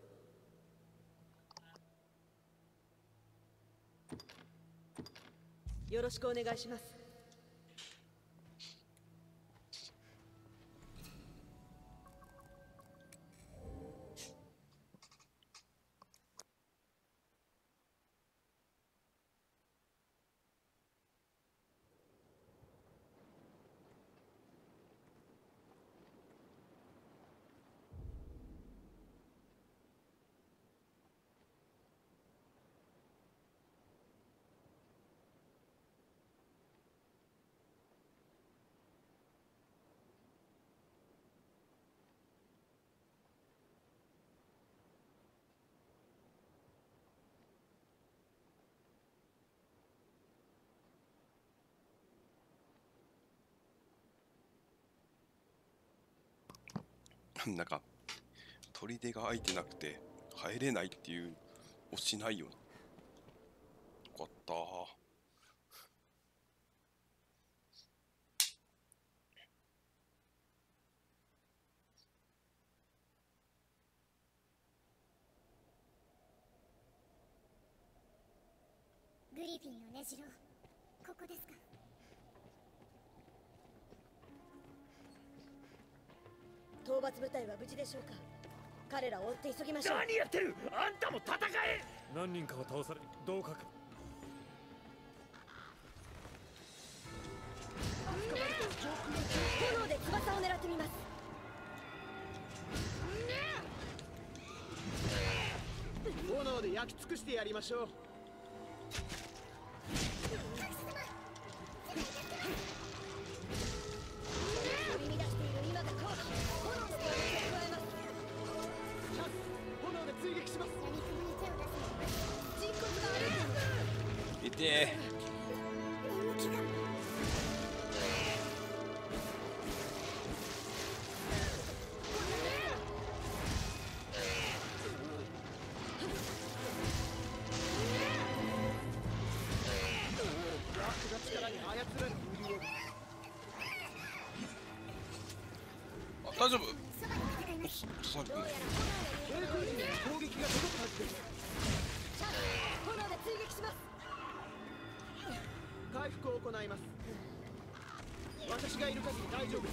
よろしくお願いします。 なんか砦が開いてなくて入れないっていう押しないよな。よかったー。 グリフィンの根城、ここですか。 討伐部隊は無事でしょうか。彼らを追って急ぎましょう。 何やってる。あんたも戦え。何人かは倒され、どうか炎で翼を狙ってみます。 炎で焼き尽くしてやりましょう。 取り乱している今が好機。炎の攻撃を加えます。 炎で追撃します。 闇雲に手を出す人骨が歩いています。 いての。人気が。 力に操られているようです。 ー、大丈夫。 そばで戦います。 刺されてない。 抵抗陣に攻撃が届くはずです。 炎で追撃します。 回復を行います。私がいる限り大丈夫です。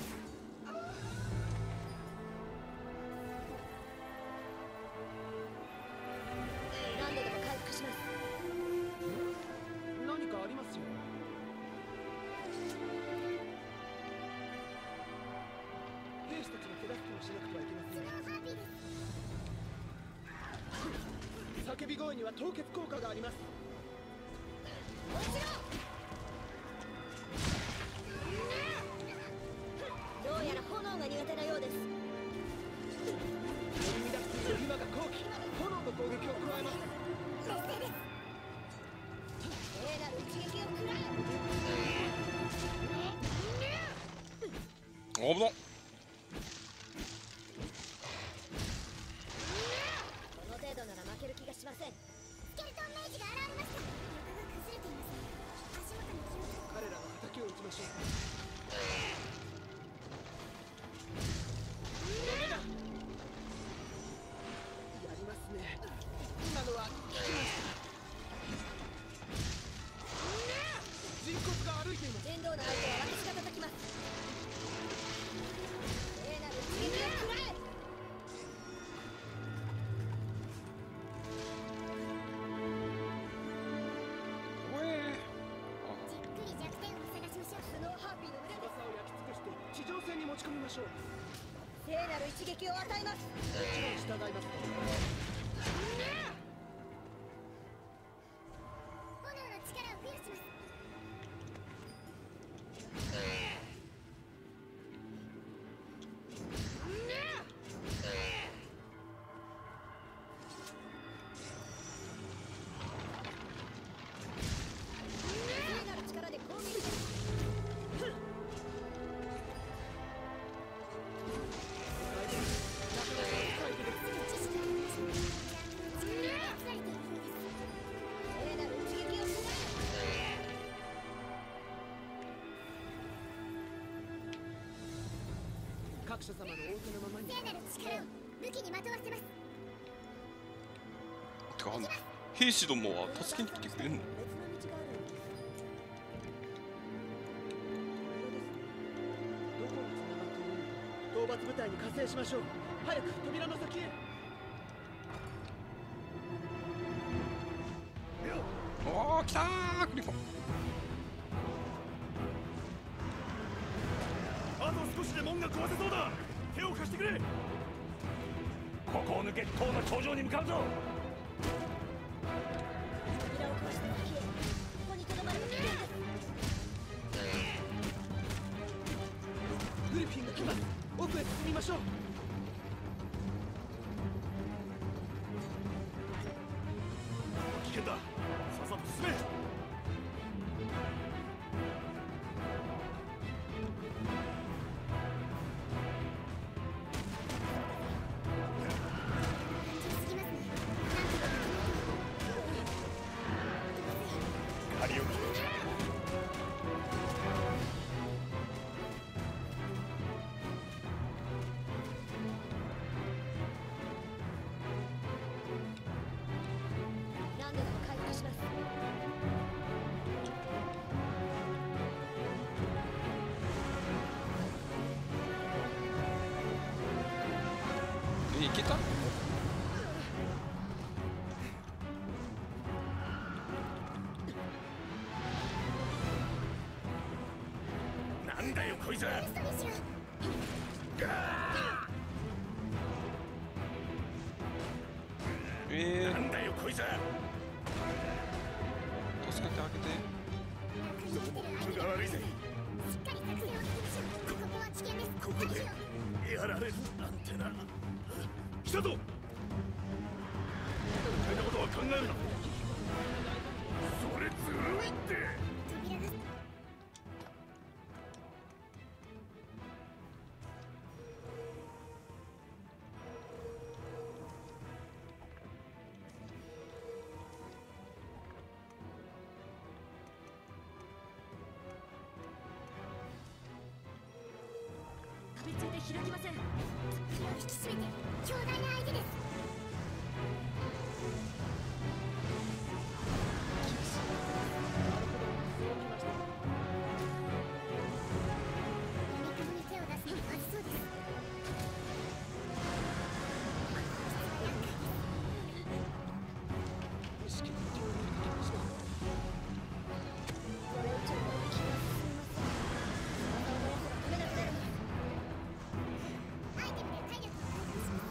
何度でも回復します。 何かありますよ。兵士たちの手助けをしなくてはいけません。 ハッピーです。 叫び声には凍結効果があります。 どうやら炎が苦手なようです。 取り乱している今が好機。炎の攻撃を加えます。 聖なる一撃を食らえ。 危なっ。 この程度なら負ける気がしません。 スケルトンメイジが現れました。床が崩れていますね。足元に気をつけ。 彼らの敵を撃ちましょう。ダメだ。やりますね。今のは効きました。人骨が歩いています。 面倒な相手は私が叩きます。 線に持ち込みましょう。 聖なる一撃を与えます。 もちろん従います。 炎の力を増やします。 聖なる力で攻撃です。聖なる一撃を備各社様の仰せのままに。 聖なる力を武器にまとわせます。 てか兵士どもは助けに来てくれんの？ 別の道があるんです。 どこに繋がっているのか。討伐部隊に加勢しましょう。早く扉の先へ。 おー来たークリコン。 あと少しで門が壊せそうだ。手を貸してくれ。ここを抜け塔の頂上に向かうぞ。 扉を壊した先へ。ここにとどまると危険です。 グリフィンが来ます。奥へ進みましょう。危険だ。さっさと進め。仮置き。 何度でも回復します。 いけた？ なんだよこいつ。 ストにしろ。 なんだよこいつ。 助けてあげて。 分が悪いぜ。 しっかり作戦を立てましょう。ここは危険です。 ここでやられるなんてな。来たぞ。余計なことは考えるな。それずるいって。 扉が。 飛びついて開きません。 気を引き締めて。強大な相手です。闇雲に手を出すのはまずそうです。 意識に共有できましょう。 これ以上は気が進みません。体を燃やせば止めなくなるんです。 アイテムで体力を回復します。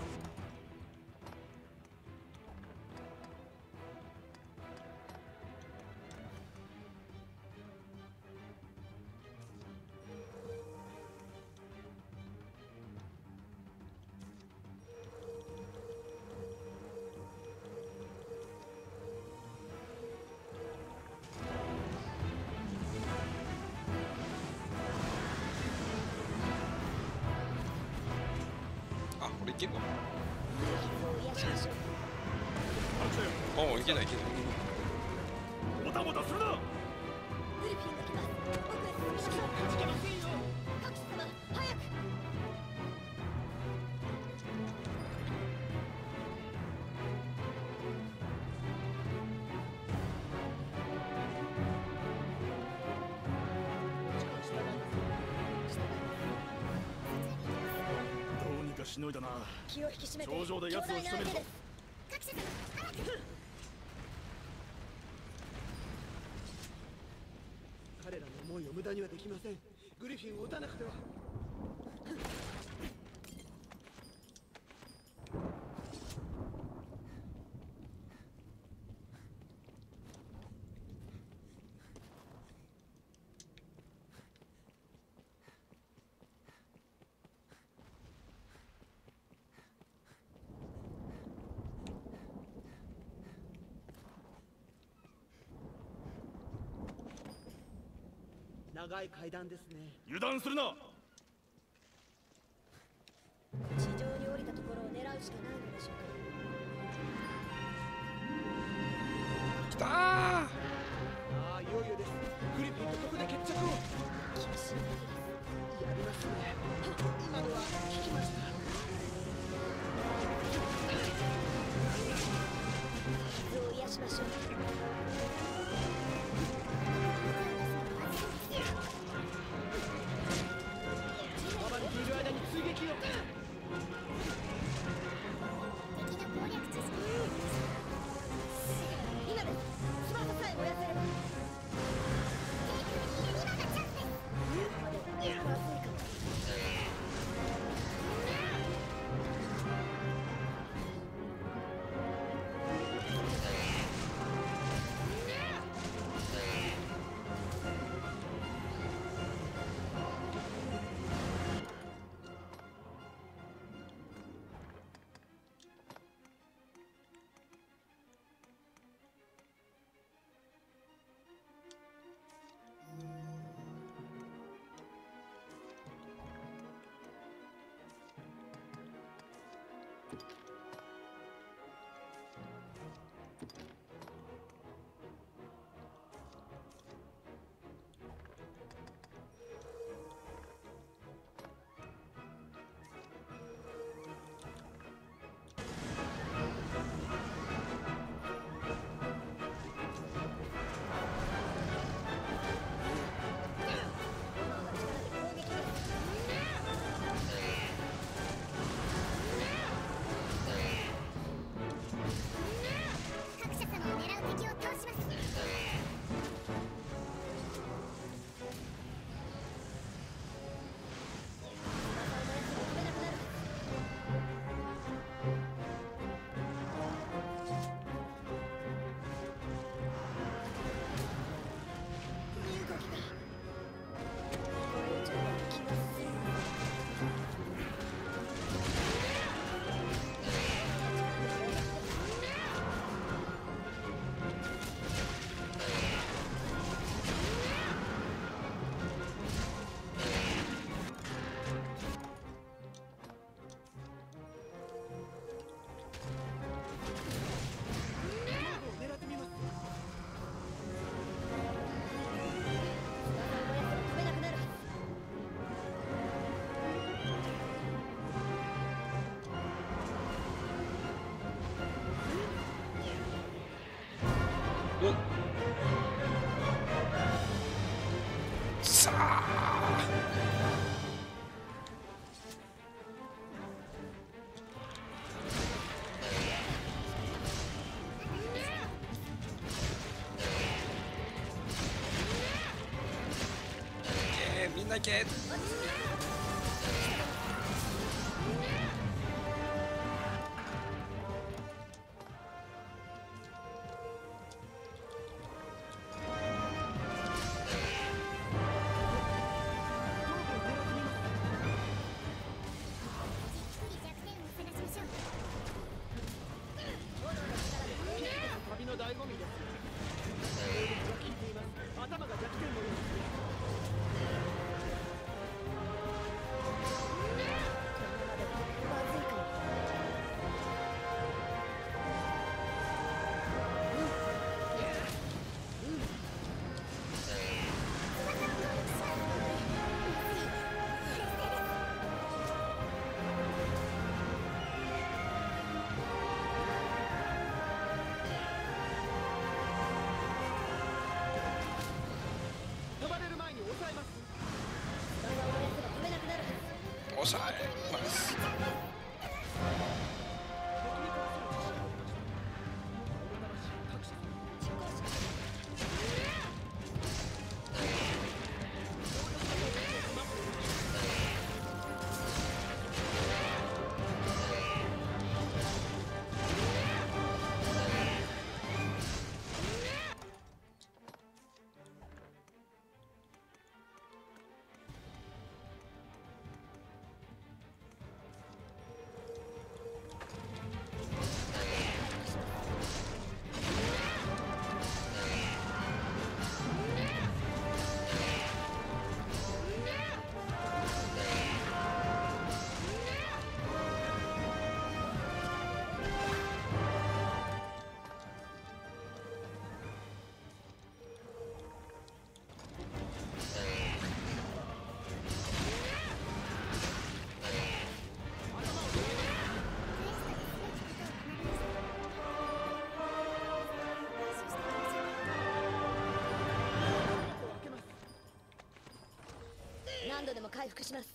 あ、これいけるの？ 傷を癒しましょう。 あ、いけないいけない。 もたもたするな。 グリフィンが来ます。奥へ進みましょう。 弾けませんよ。 各種様、早く。 どうにかしのいだな。 気を引き締めて。 頂上で奴を仕留めるぞ。 各社様、早く。 彼らの思いを無駄にはできません。 グリフィンを撃たなくては。長い階段ですね。 油断するな。 地上に降りたところを狙うしかないのでしょうか。 きたー。 ああ、いよいよです。グリフィンとここで決着を。 厳しい敵です。 やりますね。今のは聞きました。 傷を癒しましょう。 暴れている間に追撃を。 敵の攻略知識今です。翼さえ燃やせれば。 今がチャンスです。 までまずいかも。 各社様を狙う敵を倒します。 狙ってみます。 飛べなくなるはず。 さあ。みんな行け。 じっくり弱点を探しましょう。 旅の醍醐味です。攻撃が効いています。頭が弱点のようです。 まずいかも。 飛ばれる前に抑えます。 翼を燃やせば飛べなくなるはず。 抑えます。 実行します。 魔回復します。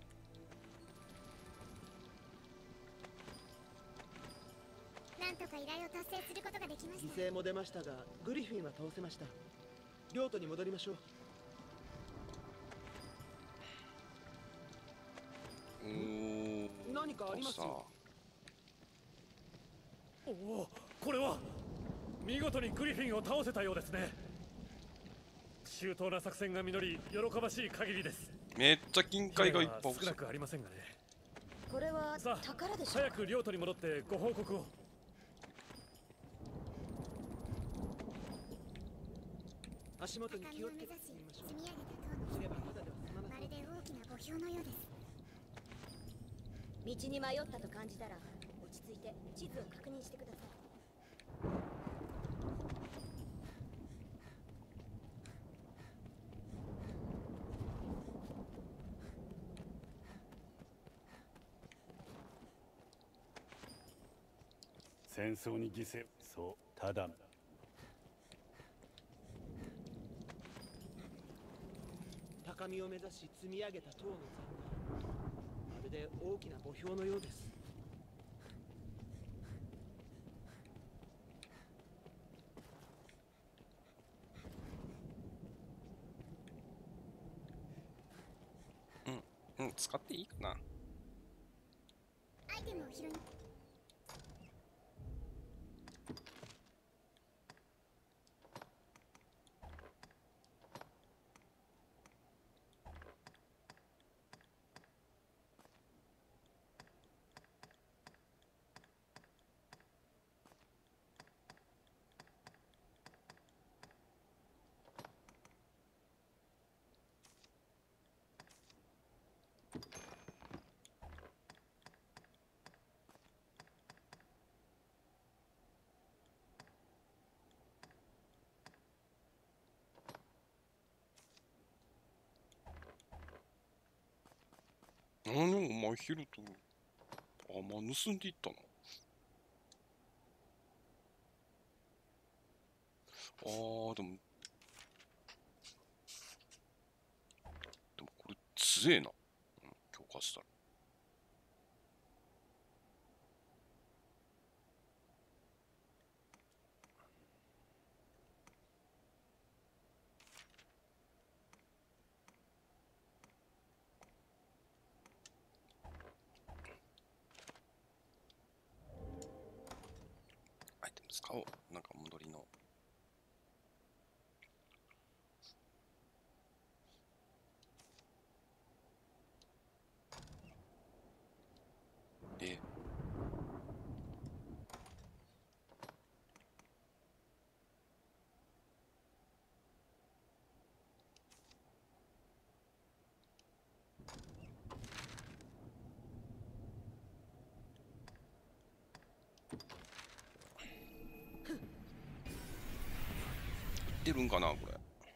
なんとか依頼を達成することができました。 犠牲も出ましたがグリフィンは倒せました。領土に戻りましょう。 おー、 何かありますどうした？ おお、これは見事にグリフィンを倒せたようですね。周到な作戦が実り、喜ばしい限りです。 めっちゃ金塊がいっぱい少なくありませんがね。 これはさあ、 宝でしょうか。 早く領土に戻ってご報告を。 足元に高気をつけてみを目指し進みましょう。 積み上げた塔のすればただでは済まなまそうるで大きな墓標のようです。 道に迷ったと感じたら落ち着いて地図を確認してください。 戦争に犠牲、そうただ高みを目指し積み上げた塔の残骸、まるで大きな墓標のようです。 うん、使っていいかな。 アイテムを拾い何お前ヒルと、あ、まあ盗んでいったの。でもこれ強えな、強化したら。アイテム使おう。なんか戻りの。出るんかなこれ。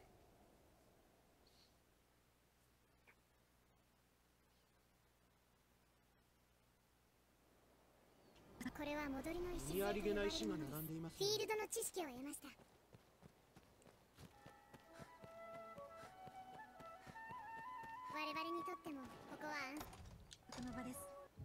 これは戻りの石見ありげな石が並んでいますフィールドの知識を得ました。我々にとってもここはこの場です。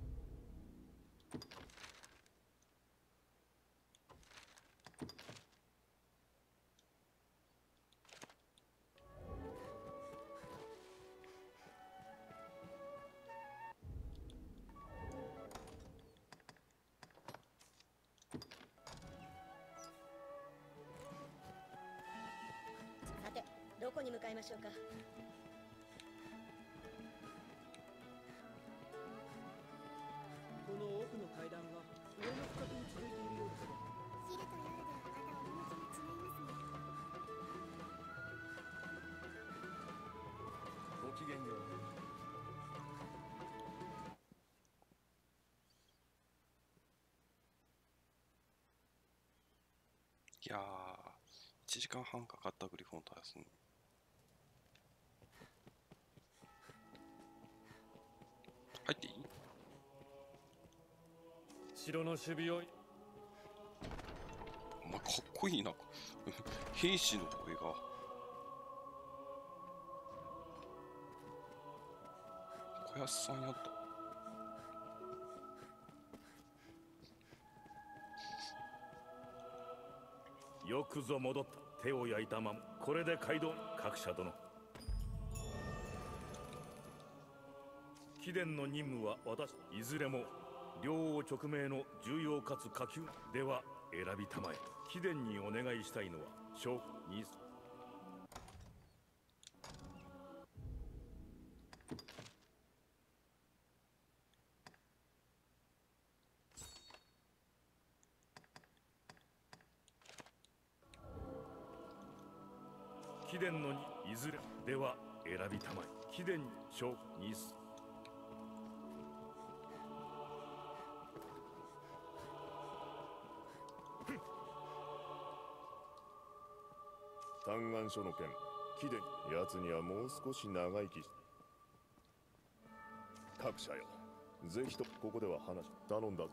さて、どこに向かいましょうか。 この奥の階段が上の深くに続いているようです。 昼と夜ではまた趣が違いますね。 ごきげんよう。 いやー、1時間半かかったグリフォン倒すのに。入っていい？ 城の守備を。 お前かっこいいな。兵士の声が。 床屋さんやった。 よくぞ戻った。手を焼いたまま。これで街道各社殿。貴殿の任務は私。いずれも両王直命の重要かつ下級では選びたまえ。貴殿にお願いしたいのは証拠に。貴殿のいずれでは選びたまえ。貴殿証にす。 嘆願書の件、貴殿、奴にはもう少し長生きし。各社よ、ぜひとここでは話頼んだぞ。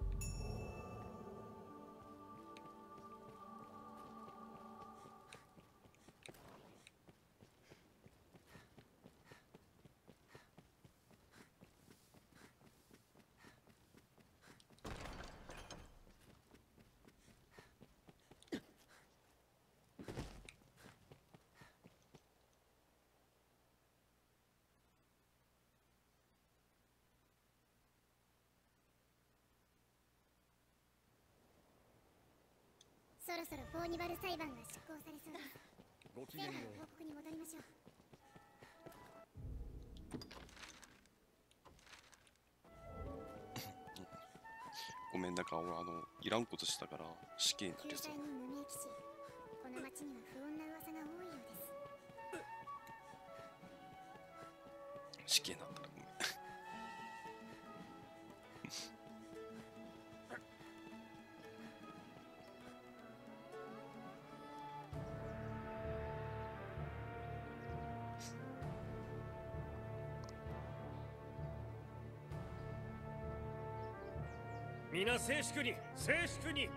そろそろフォーニバル裁判が執行されそうです。 ごきげんよ成果の報告に戻りましょう。 ごめん、なんか俺いらんことしたから死刑になりそう。 救済に無名騎士、この町には不穏な噂が多いようです。 死刑になったらごめん。 皆静粛に、静粛に。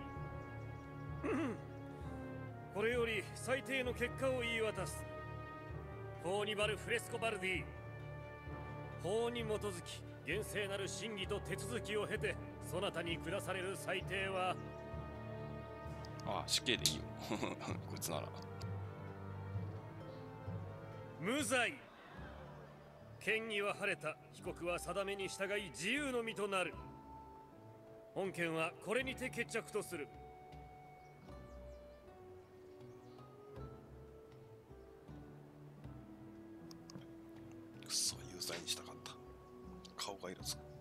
これより裁定の結果を言い渡す。フォーニバル・フレスコ・バルディ、法に基づき厳正なる審議と手続きを経てそなたに下される裁定は。 ああ、死刑でいいよ。こいつなら。 無罪。嫌疑は晴れた。被告は定めに従い自由の身となる。本件はこれにて決着とする。 くそ、有罪にしたかった。顔が色つく。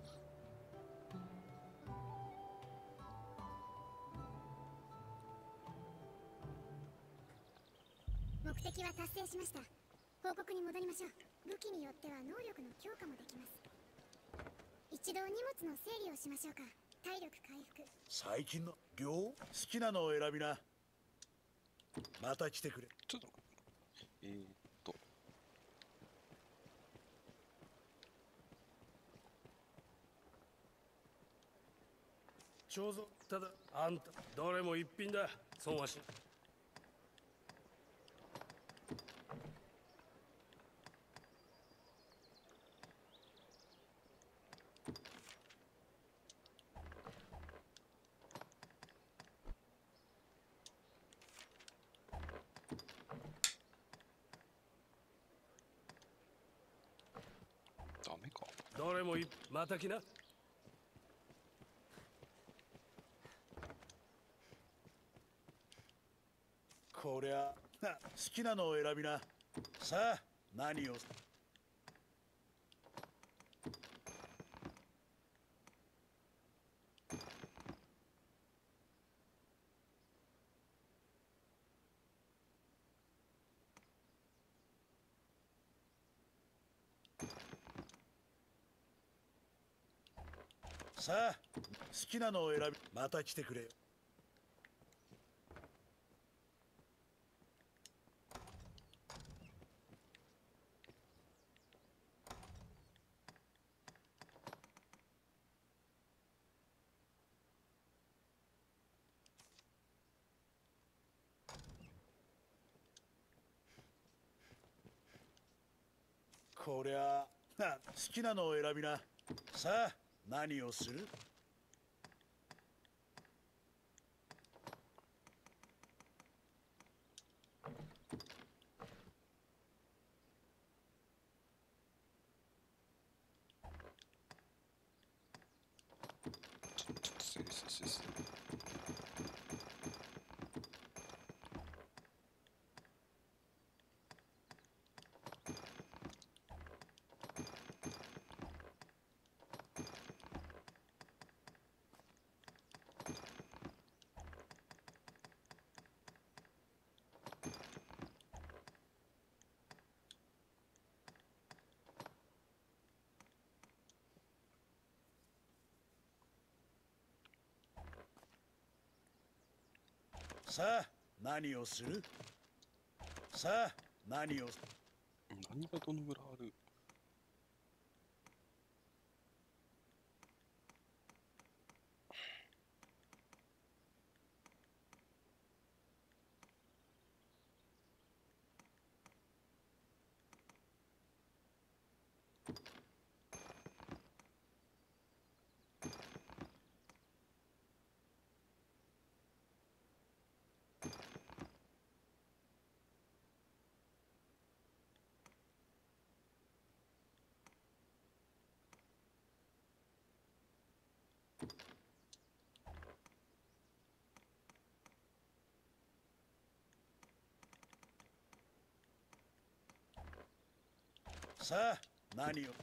目的は達成しました。報告に戻りましょう。武器によっては能力の強化もできます。一度荷物の整理をしましょうか。体力回復。 最近の量好きなのを選びな。また来てくれ。 ちょっと待って。 彫像、ただあんたどれも一品だ。損はし。 ダメか。 どれもまた来な。 こりゃ好きなのを選びな。さあ何を。さあ好きなのを選び。また来てくれよ。こりゃ好きなのを選びな。さあ何をする？ ちょっと整理させて。 さあ何をする？さあ何を。 何がどのぐらいある？ さあ何を。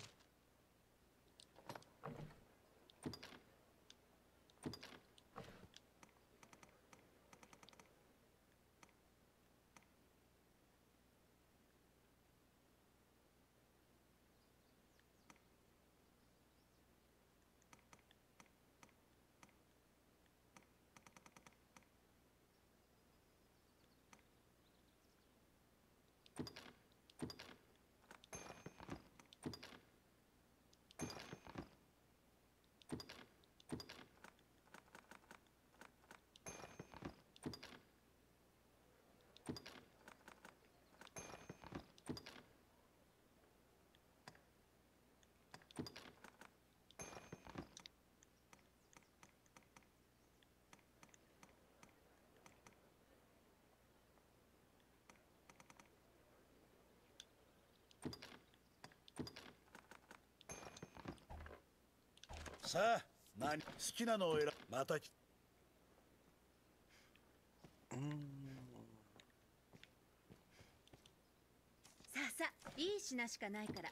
さあ何好きなのを選。またき。 さあさあ、いい品しかないから。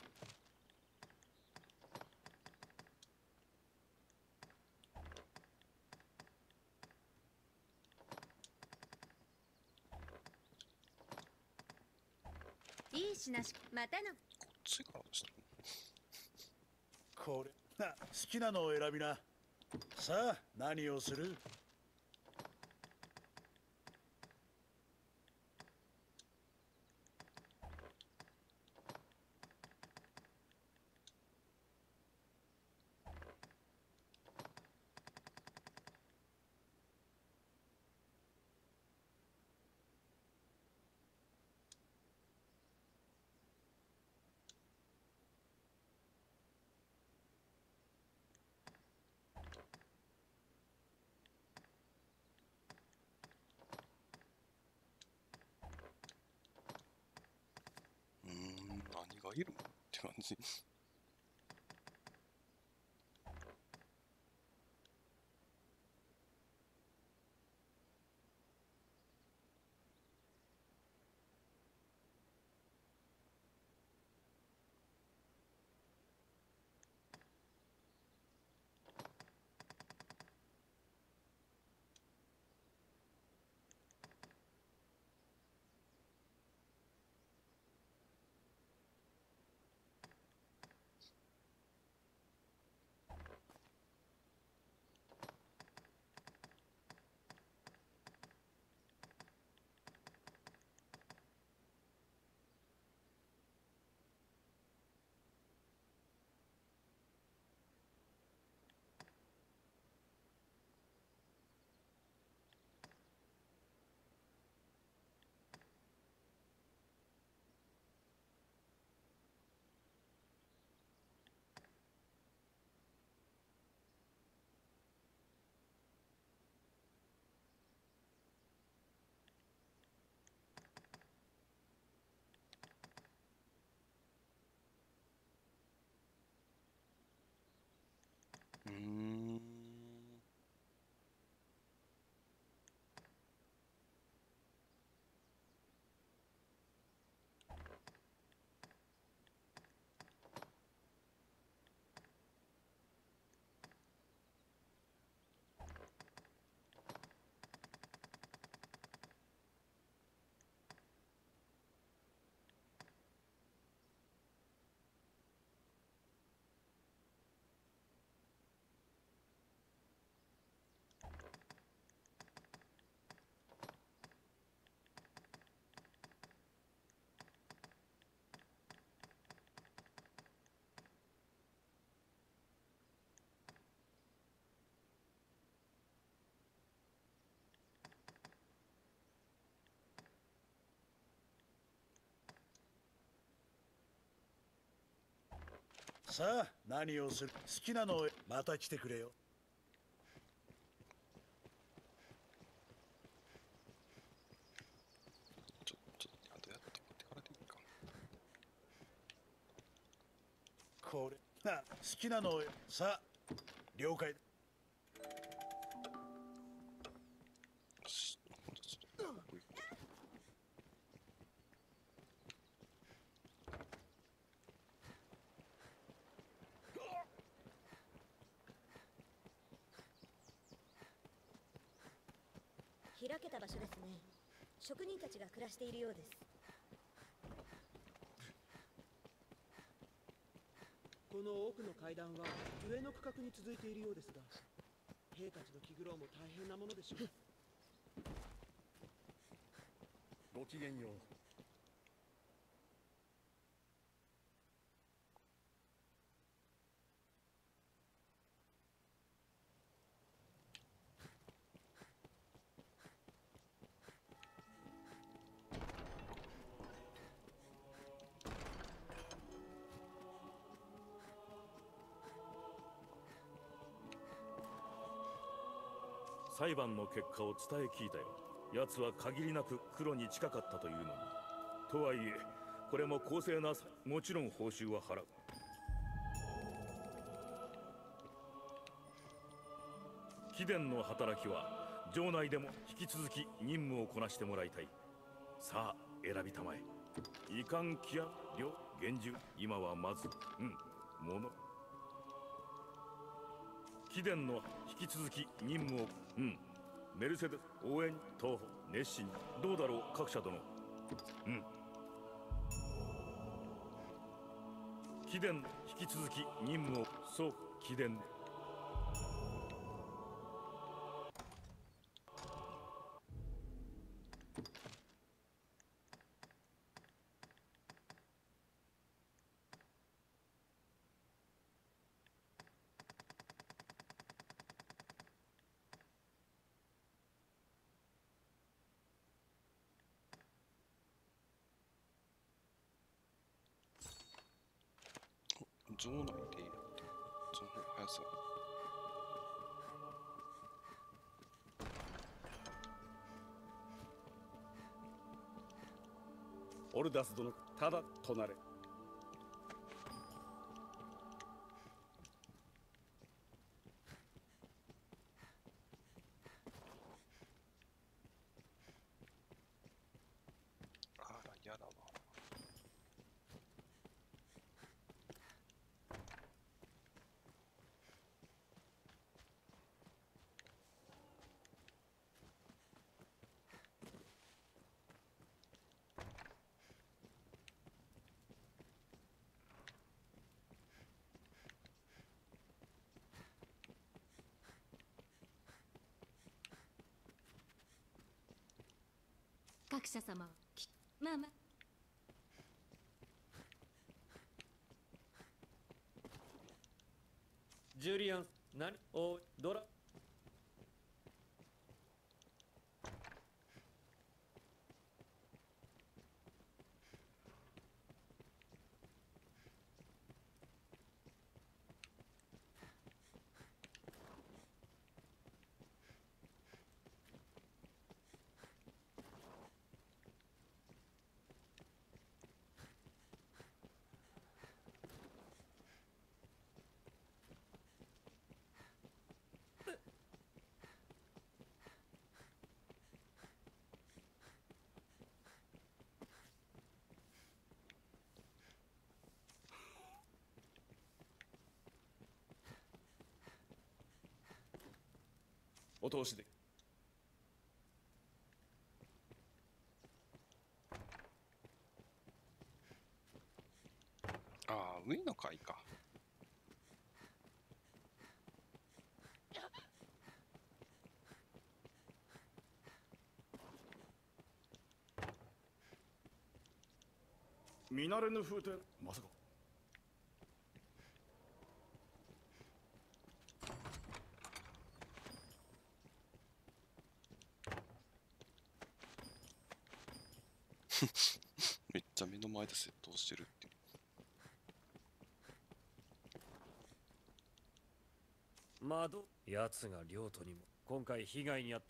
いい品しまたの。 こっちがしたの？ これ好きなのを選びな。さあ何をする？ 何がいるって感じ。 さあ何をする？好きなのをまた来てくれよ。 あとやって持ってからでいいか。 これな好きなのをさあ了解。 よし、 開けた場所ですね。職人たちが暮らしているようです。 この奥の階段は上の区画に続いているようですが、兵たちの気苦労も大変なものでしょう。 ごきげんよう。 裁判の結果を伝え聞いたよ。奴は限りなく黒に近かったというのに。とはいえこれも公正な。もちろん報酬は払う。貴殿の働きは城内でも引き続き任務をこなしてもらいたい。さあ選びたまえ。遺憾気や領厳重。今はまず物。貴殿の引き続き任務をメルセデス応援東方熱心。どうだろう各社殿。貴殿引き続き任務を。そう貴殿。 城内で情報速そう。 オルダス殿、ただとなれ。 あらやだわ。 各社様、まあまあ。 ジュリアン、おドラ。 お通しで。 ああ、上の階か。 見慣れぬ風天。まさか。 めっちゃ目の前で窃盗してるっていう。 窓奴が領土にも今回被害に遭った。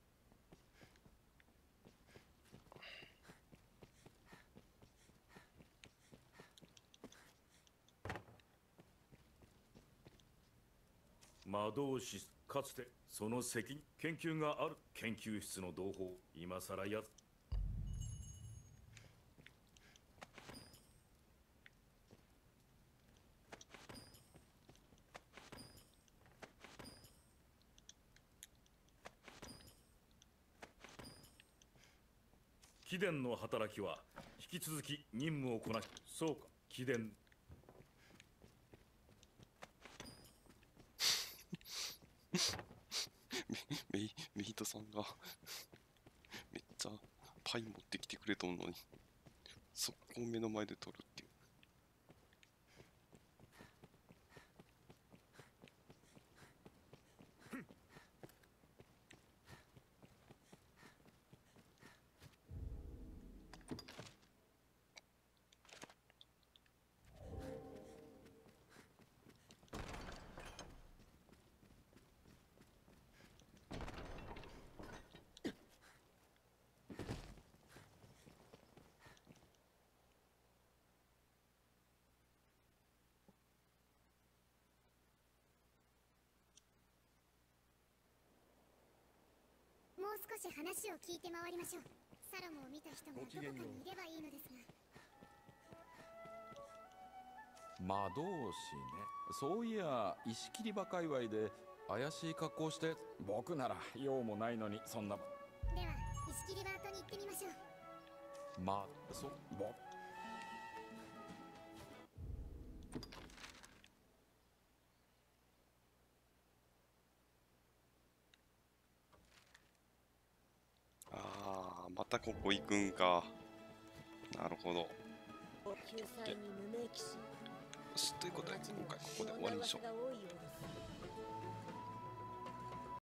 魔導士、かつてその責任研究がある研究室の同胞、今さらや貴殿の働きは引き続き任務をこなし、そうか、貴殿。 メイトさんがめっちゃパイ持ってきてくれとんのに、そこを目の前で取るっていう。 もう少し話を聞いて回りましょう。サロモンを見た人がどこかにいればいいのですが。 魔導士ね。そういや石切り場界隈で怪しい格好して、僕なら用もないのにそんな。 では石切り場跡に行ってみましょう。 またここ行くんか。なるほど。 救済に無名騎士。 ということで今回ここで終わりにしよう。